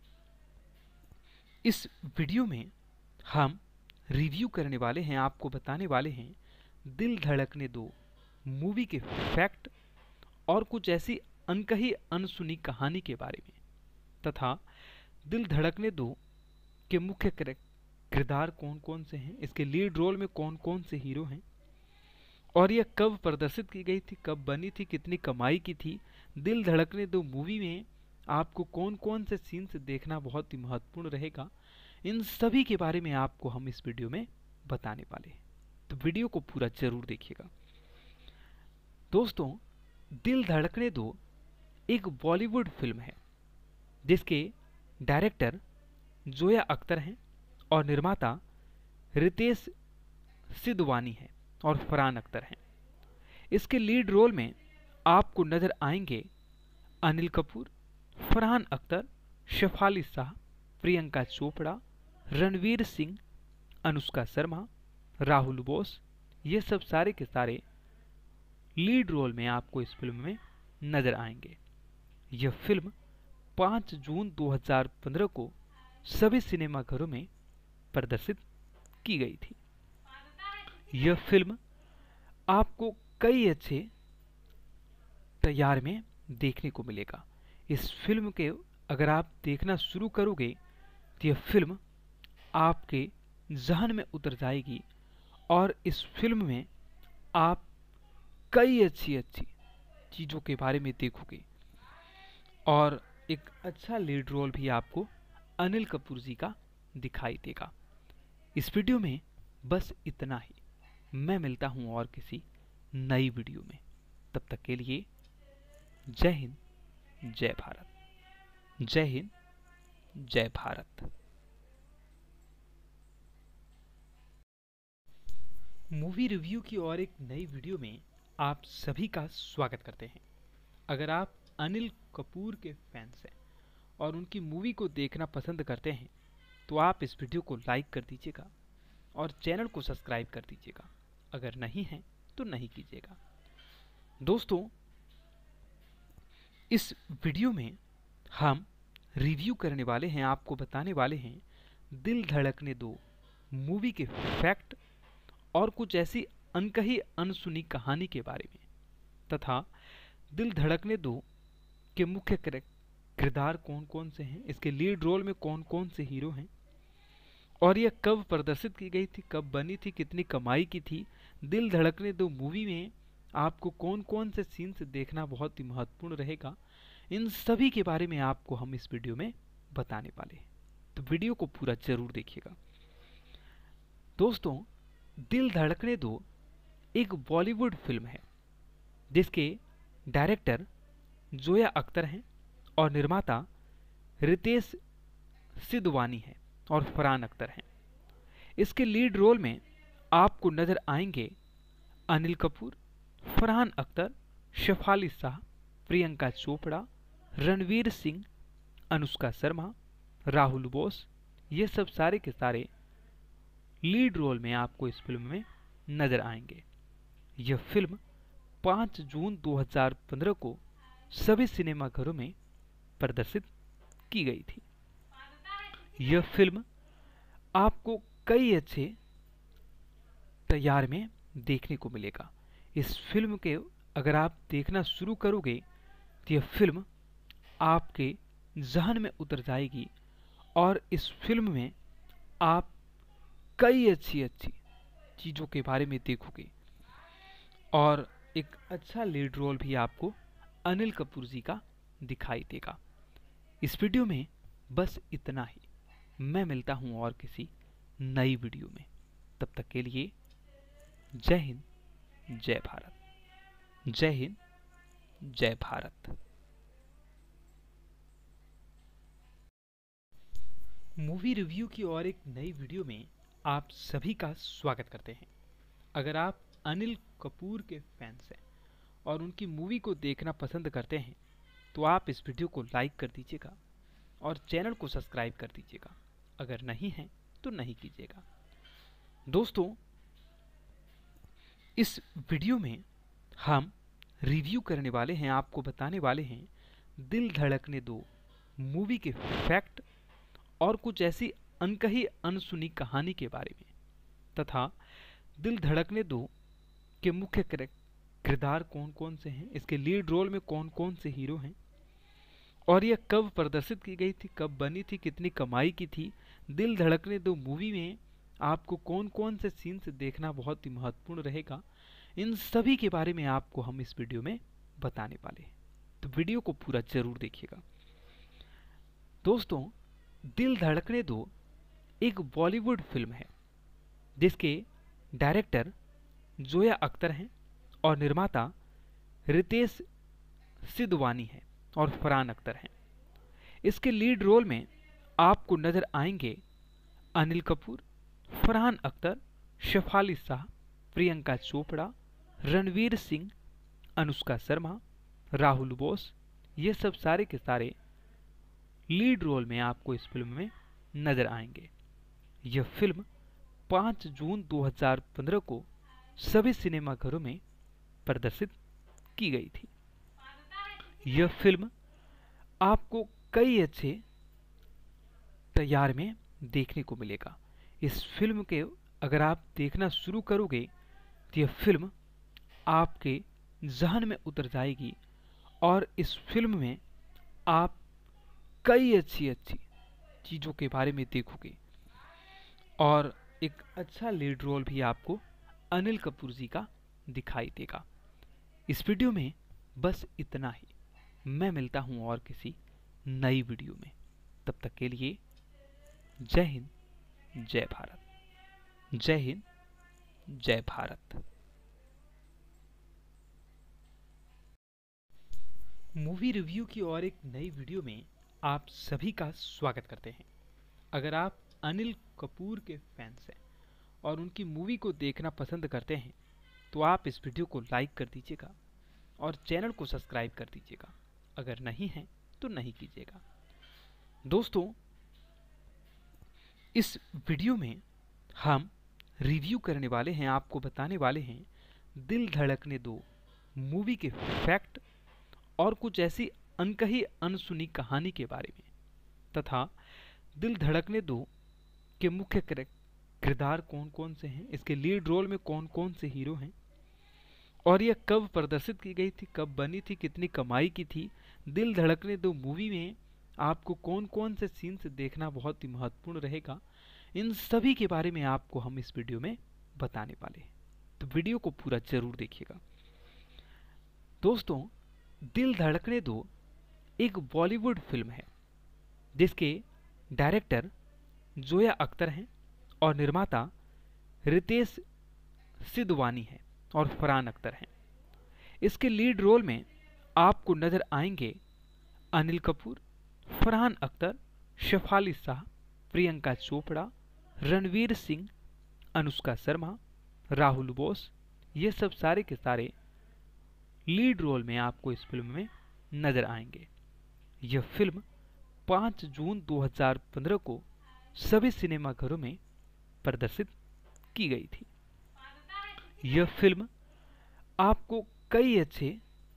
इस वीडियो में हम रिव्यू करने वाले हैं, आपको बताने वाले हैं दिल धड़कने दो मूवी के फैक्ट और कुछ ऐसी अनकही अनसुनी कहानी के बारे में, तथा दिल धड़कने दो के मुख्य किरदार कौन कौन से हैं, इसके लीड रोल में कौन कौन से हीरो हैं, और यह कब प्रदर्शित की गई थी, कब बनी थी, कितनी कमाई की थी। दिल धड़कने दो मूवी में आपको कौन कौन से सीन्स देखना बहुत ही महत्वपूर्ण रहेगा, इन सभी के बारे में आपको हम इस वीडियो में बताने वाले हैं। तो वीडियो को पूरा जरूर देखिएगा। दोस्तों, दिल धड़कने दो एक बॉलीवुड फिल्म है जिसके डायरेक्टर जोया अख्तर हैं और निर्माता रितेश सिद्धवानी है और फरहान अख्तर हैं। इसके लीड रोल में आपको नजर आएंगे अनिल कपूर, फरहान अख्तर, शेफाली शाह, प्रियंका चोपड़ा, रणवीर सिंह, अनुष्का शर्मा, राहुल बोस। ये सब सारे के सारे लीड रोल में आपको इस फिल्म में नजर आएंगे। यह फिल्म 5 जून 2015 को सभी सिनेमाघरों में प्रदर्शित की गई थी। यह फिल्म आपको कई अच्छे तैयार में देखने को मिलेगा। इस फिल्म के अगर आप देखना शुरू करोगे तो यह फिल्म आपके जहन में उतर जाएगी और इस फिल्म में आप कई अच्छी अच्छी चीज़ों के बारे में देखोगे और एक अच्छा लीड रोल भी आपको अनिल कपूर जी का दिखाई देगा। इस वीडियो में बस इतना ही। मैं मिलता हूँ और किसी नई वीडियो में। तब तक के लिए जय हिंद, जय भारत। जय हिंद, जय भारत। मूवी रिव्यू की और एक नई वीडियो में आप सभी का स्वागत करते हैं। अगर आप अनिल कपूर के फैंस हैं और उनकी मूवी को देखना पसंद करते हैं तो आप इस वीडियो को लाइक कर दीजिएगा और चैनल को सब्सक्राइब कर दीजिएगा। अगर नहीं है तो नहीं कीजिएगा। दोस्तों, इस वीडियो में हम रिव्यू करने वाले हैं, आपको बताने वाले हैं दिल धड़कने दो मूवी के फैक्ट और कुछ ऐसी अनकही अनसुनी कहानी के बारे में, तथा दिल धड़कने दो के मुख्य किरदार कौन कौन से हैं, इसके लीड रोल में कौन कौन से हीरो हैं, और यह कब प्रदर्शित की गई थी, कब बनी थी, कितनी कमाई की थी। दिल धड़कने दो मूवी में आपको कौन कौन से सीन्स देखना बहुत ही महत्वपूर्ण रहेगा, इन सभी के बारे में आपको हम इस वीडियो में बताने वाले हैं। तो वीडियो को पूरा जरूर देखिएगा। दोस्तों, दिल धड़कने दो एक बॉलीवुड फिल्म है जिसके डायरेक्टर जोया अख्तर हैं और निर्माता रितेश सिद्धवानी है और फरहान अख्तर हैं। इसके लीड रोल में आपको नजर आएंगे अनिल कपूर, फरहान अख्तर, शेफाली शाह, प्रियंका चोपड़ा, रणवीर सिंह, अनुष्का शर्मा, राहुल बोस। ये सब सारे के सारे लीड रोल में आपको इस फिल्म में नजर आएंगे। यह फिल्म 5 जून 2015 को सभी सिनेमाघरों में प्रदर्शित की गई थी। यह फिल्म आपको कई अच्छे तैयार में देखने को मिलेगा। इस फिल्म के अगर आप देखना शुरू करोगे तो यह फिल्म आपके जहन में उतर जाएगी और इस फिल्म में आप कई अच्छी अच्छी चीज़ों के बारे में देखोगे और एक अच्छा लीड रोल भी आपको अनिल कपूर जी का दिखाई देगा। इस वीडियो में बस इतना ही। मैं मिलता हूँ और किसी नई वीडियो में। तब तक के लिए जय हिंद, जय भारत। जय हिंद, जय भारत। मूवी रिव्यू की और एक नई वीडियो में आप सभी का स्वागत करते हैं। अगर आप अनिल कपूर के फैंस हैं और उनकी मूवी को देखना पसंद करते हैं तो आप इस वीडियो को लाइक कर दीजिएगा और चैनल को सब्सक्राइब कर दीजिएगा। अगर नहीं है तो नहीं कीजिएगा। दोस्तों, इस वीडियो में हम रिव्यू करने वाले हैं, आपको बताने वाले हैं दिल धड़कने दो मूवी के फैक्ट और कुछ ऐसी अनकही अनसुनी कहानी के बारे में, तथा दिल धड़कने दो के मुख्य किरदार कौन कौन से हैं, इसके लीड रोल में कौन कौन से हीरो हैं, और यह कब प्रदर्शित की गई थी, कब बनी थी, कितनी कमाई की थी। दिल धड़कने दो मूवी में आपको कौन कौन से सीन्स देखना बहुत ही महत्वपूर्ण रहेगा, इन सभी के बारे में आपको हम इस वीडियो में बताने वाले हैं। तो वीडियो को पूरा जरूर देखिएगा। दोस्तों, दिल धड़कने दो एक बॉलीवुड फिल्म है जिसके डायरेक्टर जोया अख्तर हैं और निर्माता रितेश सिद्धवानी है और फरहान अख्तर हैं। इसके लीड रोल में आपको नजर आएंगे अनिल कपूर, फरहान अख्तर, शेफाली शाह, प्रियंका चोपड़ा, रणवीर सिंह, अनुष्का शर्मा, राहुल बोस। ये सब सारे के सारे लीड रोल में आपको इस फिल्म में नजर आएंगे। यह फिल्म 5 जून 2015 को सभी सिनेमाघरों में प्रदर्शित की गई थी। यह फिल्म आपको कई अच्छे तैयार में देखने को मिलेगा। इस फिल्म के अगर आप देखना शुरू करोगे तो यह फिल्म आपके जहन में उतर जाएगी और इस फिल्म में आप कई अच्छी अच्छी चीज़ों के बारे में देखोगे और एक अच्छा लीड रोल भी आपको अनिल कपूर जी का दिखाई देगा। इस वीडियो में बस इतना ही। मैं मिलता हूं और किसी नई वीडियो में। तब तक के लिए जय हिंद, जय भारत। जय हिंद, जय भारत। मूवी रिव्यू की और एक नई वीडियो में आप सभी का स्वागत करते हैं। अगर आप अनिल कपूर के फैंस हैं और उनकी मूवी को देखना पसंद करते हैं तो आप इस वीडियो को लाइक कर दीजिएगा और चैनल को सब्सक्राइब कर दीजिएगा। अगर नहीं है तो नहीं कीजिएगा। दोस्तों, इस वीडियो में हम रिव्यू करने वाले हैं, आपको बताने वाले हैं दिल धड़कने दो मूवी के फैक्ट और कुछ ऐसी अनकही अनसुनी कहानी के बारे में, तथा दिल धड़कने दो के मुख्य किरदार कौन कौन से हैं, इसके लीड रोल में कौन कौन से हीरो हैं, और यह कब प्रदर्शित की गई थी, कब बनी थी, कितनी कमाई की थी। दिल धड़कने दो मूवी में आपको कौन कौन से सीन्स देखना बहुत ही महत्वपूर्ण रहेगा, इन सभी के बारे में आपको हम इस वीडियो में बताने वाले हैं। तो वीडियो को पूरा जरूर देखिएगा। दोस्तों, दिल धड़कने दो एक बॉलीवुड फिल्म है जिसके डायरेक्टर जोया अख्तर हैं और निर्माता रितेश सिद्धवानी है और फरहान अख्तर हैं। इसके लीड रोल में आपको नजर आएंगे अनिल कपूर, फरहान अख्तर, शेफाली शाह, प्रियंका चोपड़ा, रणवीर सिंह, अनुष्का शर्मा, राहुल बोस। ये सब सारे के सारे लीड रोल में आपको इस फिल्म में नजर आएंगे। यह फिल्म 5 जून 2015 को सभी सिनेमाघरों में प्रदर्शित की गई थी। यह फिल्म आपको कई अच्छे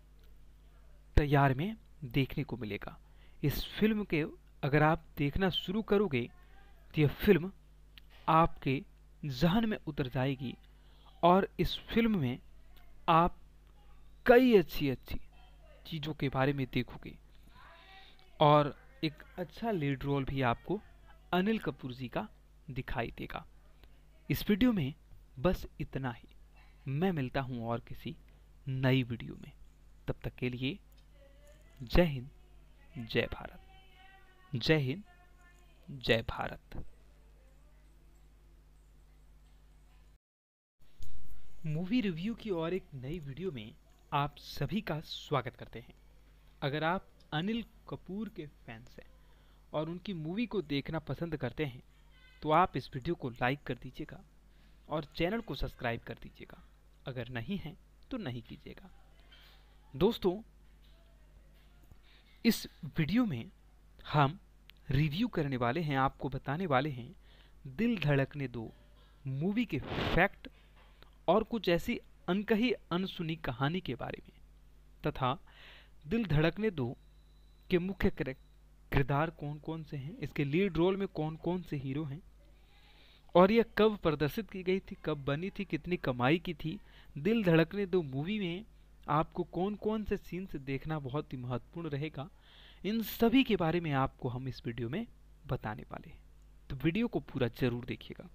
तैयार में देखने को मिलेगा। इस फिल्म के अगर आप देखना शुरू करोगे तो यह फिल्म आपके जहन में उतर जाएगी और इस फिल्म में आप कई अच्छी अच्छी चीज़ों के बारे में देखोगे और एक अच्छा लीड रोल भी आपको अनिल कपूर जी का दिखाई देगा। इस वीडियो में बस इतना ही। मैं मिलता हूं और किसी नई वीडियो में। तब तक के लिए जय हिंद, जय भारत। जय हिंद, जय भारत। मूवी रिव्यू की और एक नई वीडियो में आप सभी का स्वागत करते हैं। अगर आप अनिल कपूर के फैंस हैं और उनकी मूवी को देखना पसंद करते हैं तो आप इस वीडियो को लाइक कर दीजिएगा और चैनल को सब्सक्राइब कर दीजिएगा। अगर नहीं है तो नहीं कीजिएगा। दोस्तों, इस वीडियो में हम रिव्यू करने वाले हैं, आपको बताने वाले हैं दिल धड़कने दो मूवी के फैक्ट और कुछ ऐसी अनकही अनसुनी कहानी के बारे में, तथा दिल धड़कने दो के मुख्य किरदार कौन कौन से हैं, इसके लीड रोल में कौन कौन से हीरो हैं और यह कब प्रदर्शित की गई थी, कब बनी थी, कितनी कमाई की थी। दिल धड़कने दो मूवी में आपको कौन कौन से सीन्स देखना बहुत ही महत्वपूर्ण रहेगा, इन सभी के बारे में आपको हम इस वीडियो में बताने वाले हैं। तो वीडियो को पूरा जरूर देखिएगा।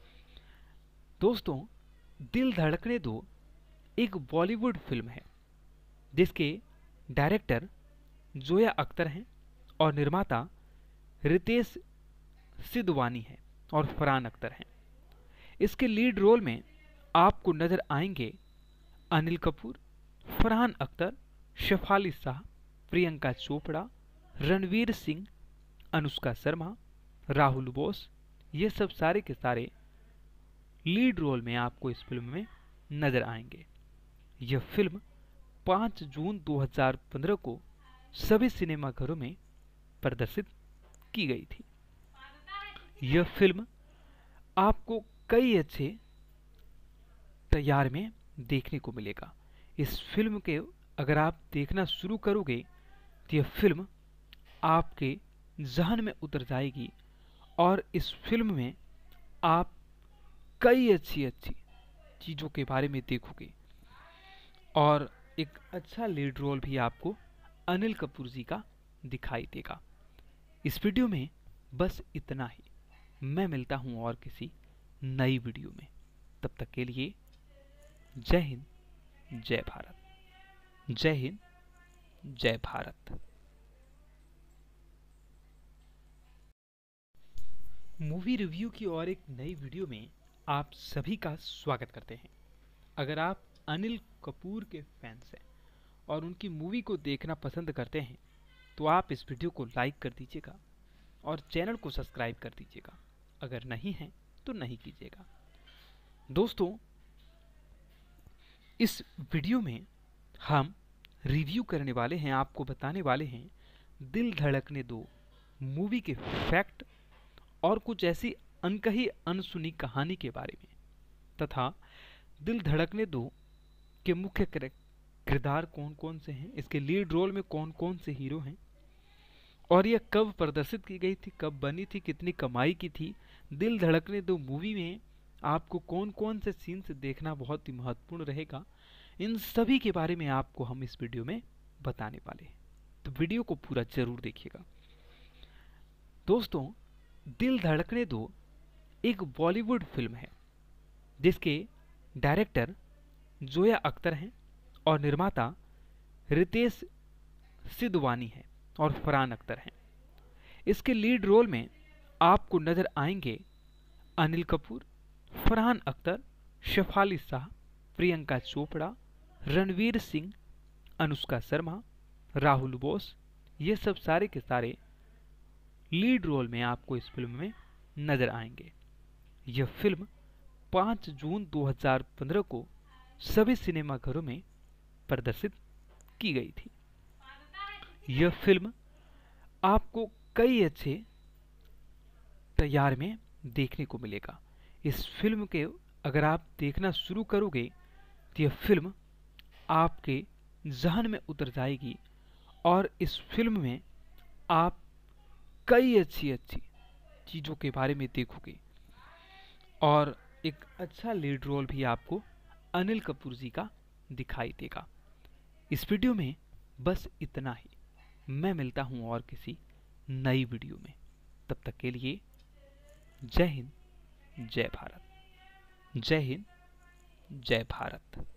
दोस्तों, दिल धड़कने दो एक बॉलीवुड फिल्म है जिसके डायरेक्टर जोया अख्तर हैं और निर्माता रितेश सिद्धवानी है और फरहान अख्तर हैं। इसके लीड रोल में आपको नजर आएंगे अनिल कपूर, फरहान अख्तर, शेफाली शाह, प्रियंका चोपड़ा, रणवीर सिंह, अनुष्का शर्मा, राहुल बोस, ये सब सारे के सारे लीड रोल में आपको इस फिल्म में नजर आएंगे। यह फिल्म 5 जून 2015 को सभी सिनेमाघरों में प्रदर्शित की गई थी। यह फिल्म आपको कई अच्छे तैयार में देखने को मिलेगा। इस फिल्म के अगर आप देखना शुरू करोगे तो यह फिल्म आपके जहन में उतर जाएगी और इस फिल्म में आप कई अच्छी अच्छी चीज़ों के बारे में देखोगे और एक अच्छा लीड रोल भी आपको अनिल कपूर जी का दिखाई देगा। इस वीडियो में बस इतना ही। मैं मिलता हूं और किसी नई वीडियो में। तब तक के लिए जय हिंद, जय भारत। जय हिंद, जय भारत। मूवी रिव्यू की और एक नई वीडियो में आप सभी का स्वागत करते हैं। अगर आप अनिल कपूर के फैंस हैं और उनकी मूवी को देखना पसंद करते हैं तो आप इस वीडियो को लाइक कर दीजिएगा और चैनल को सब्सक्राइब कर दीजिएगा। अगर नहीं है तो नहीं कीजिएगा। दोस्तों, इस वीडियो में हम रिव्यू करने वाले हैं, आपको बताने वाले हैं दिल धड़कने दो मूवी के फैक्ट और कुछ ऐसी अनकही अनसुनी कहानी के बारे में, तथा दिल धड़कने दो के मुख्य किरदार कौन कौन से हैं, इसके लीड रोल में कौन कौन से हीरो हैं और यह कब प्रदर्शित की गई थी, कब बनी थी, कितनी कमाई की थी। दिल धड़कने दो मूवी में आपको कौन कौन से सीन्स देखना बहुत ही महत्वपूर्ण रहेगा, इन सभी के बारे में आपको हम इस वीडियो में बताने वाले हैं। तो वीडियो को पूरा जरूर देखिएगा। दोस्तों, दिल धड़कने दो एक बॉलीवुड फिल्म है जिसके डायरेक्टर जोया अख्तर हैं और निर्माता रितेश सिद्धवानी है और फरहान अख्तर हैं। इसके लीड रोल में आपको नजर आएंगे अनिल कपूर, फरहान अख्तर, शेफाली शाह, प्रियंका चोपड़ा, रणवीर सिंह, अनुष्का शर्मा, राहुल बोस, ये सब सारे के सारे लीड रोल में आपको इस फिल्म में नजर आएंगे। यह फिल्म 5 जून 2015 को सभी सिनेमाघरों में प्रदर्शित की गई थी। यह फिल्म आपको कई अच्छे तैयार में देखने को मिलेगा। इस फिल्म के अगर आप देखना शुरू करोगे तो यह फिल्म आपके जहन में उतर जाएगी और इस फिल्म में आप कई अच्छी अच्छी चीज़ों के बारे में देखोगे और एक अच्छा लीड रोल भी आपको अनिल कपूर जी का दिखाई देगा। इस वीडियो में बस इतना ही। मैं मिलता हूं और किसी नई वीडियो में। तब तक के लिए जय हिंद, जय भारत। जय हिंद, जय भारत।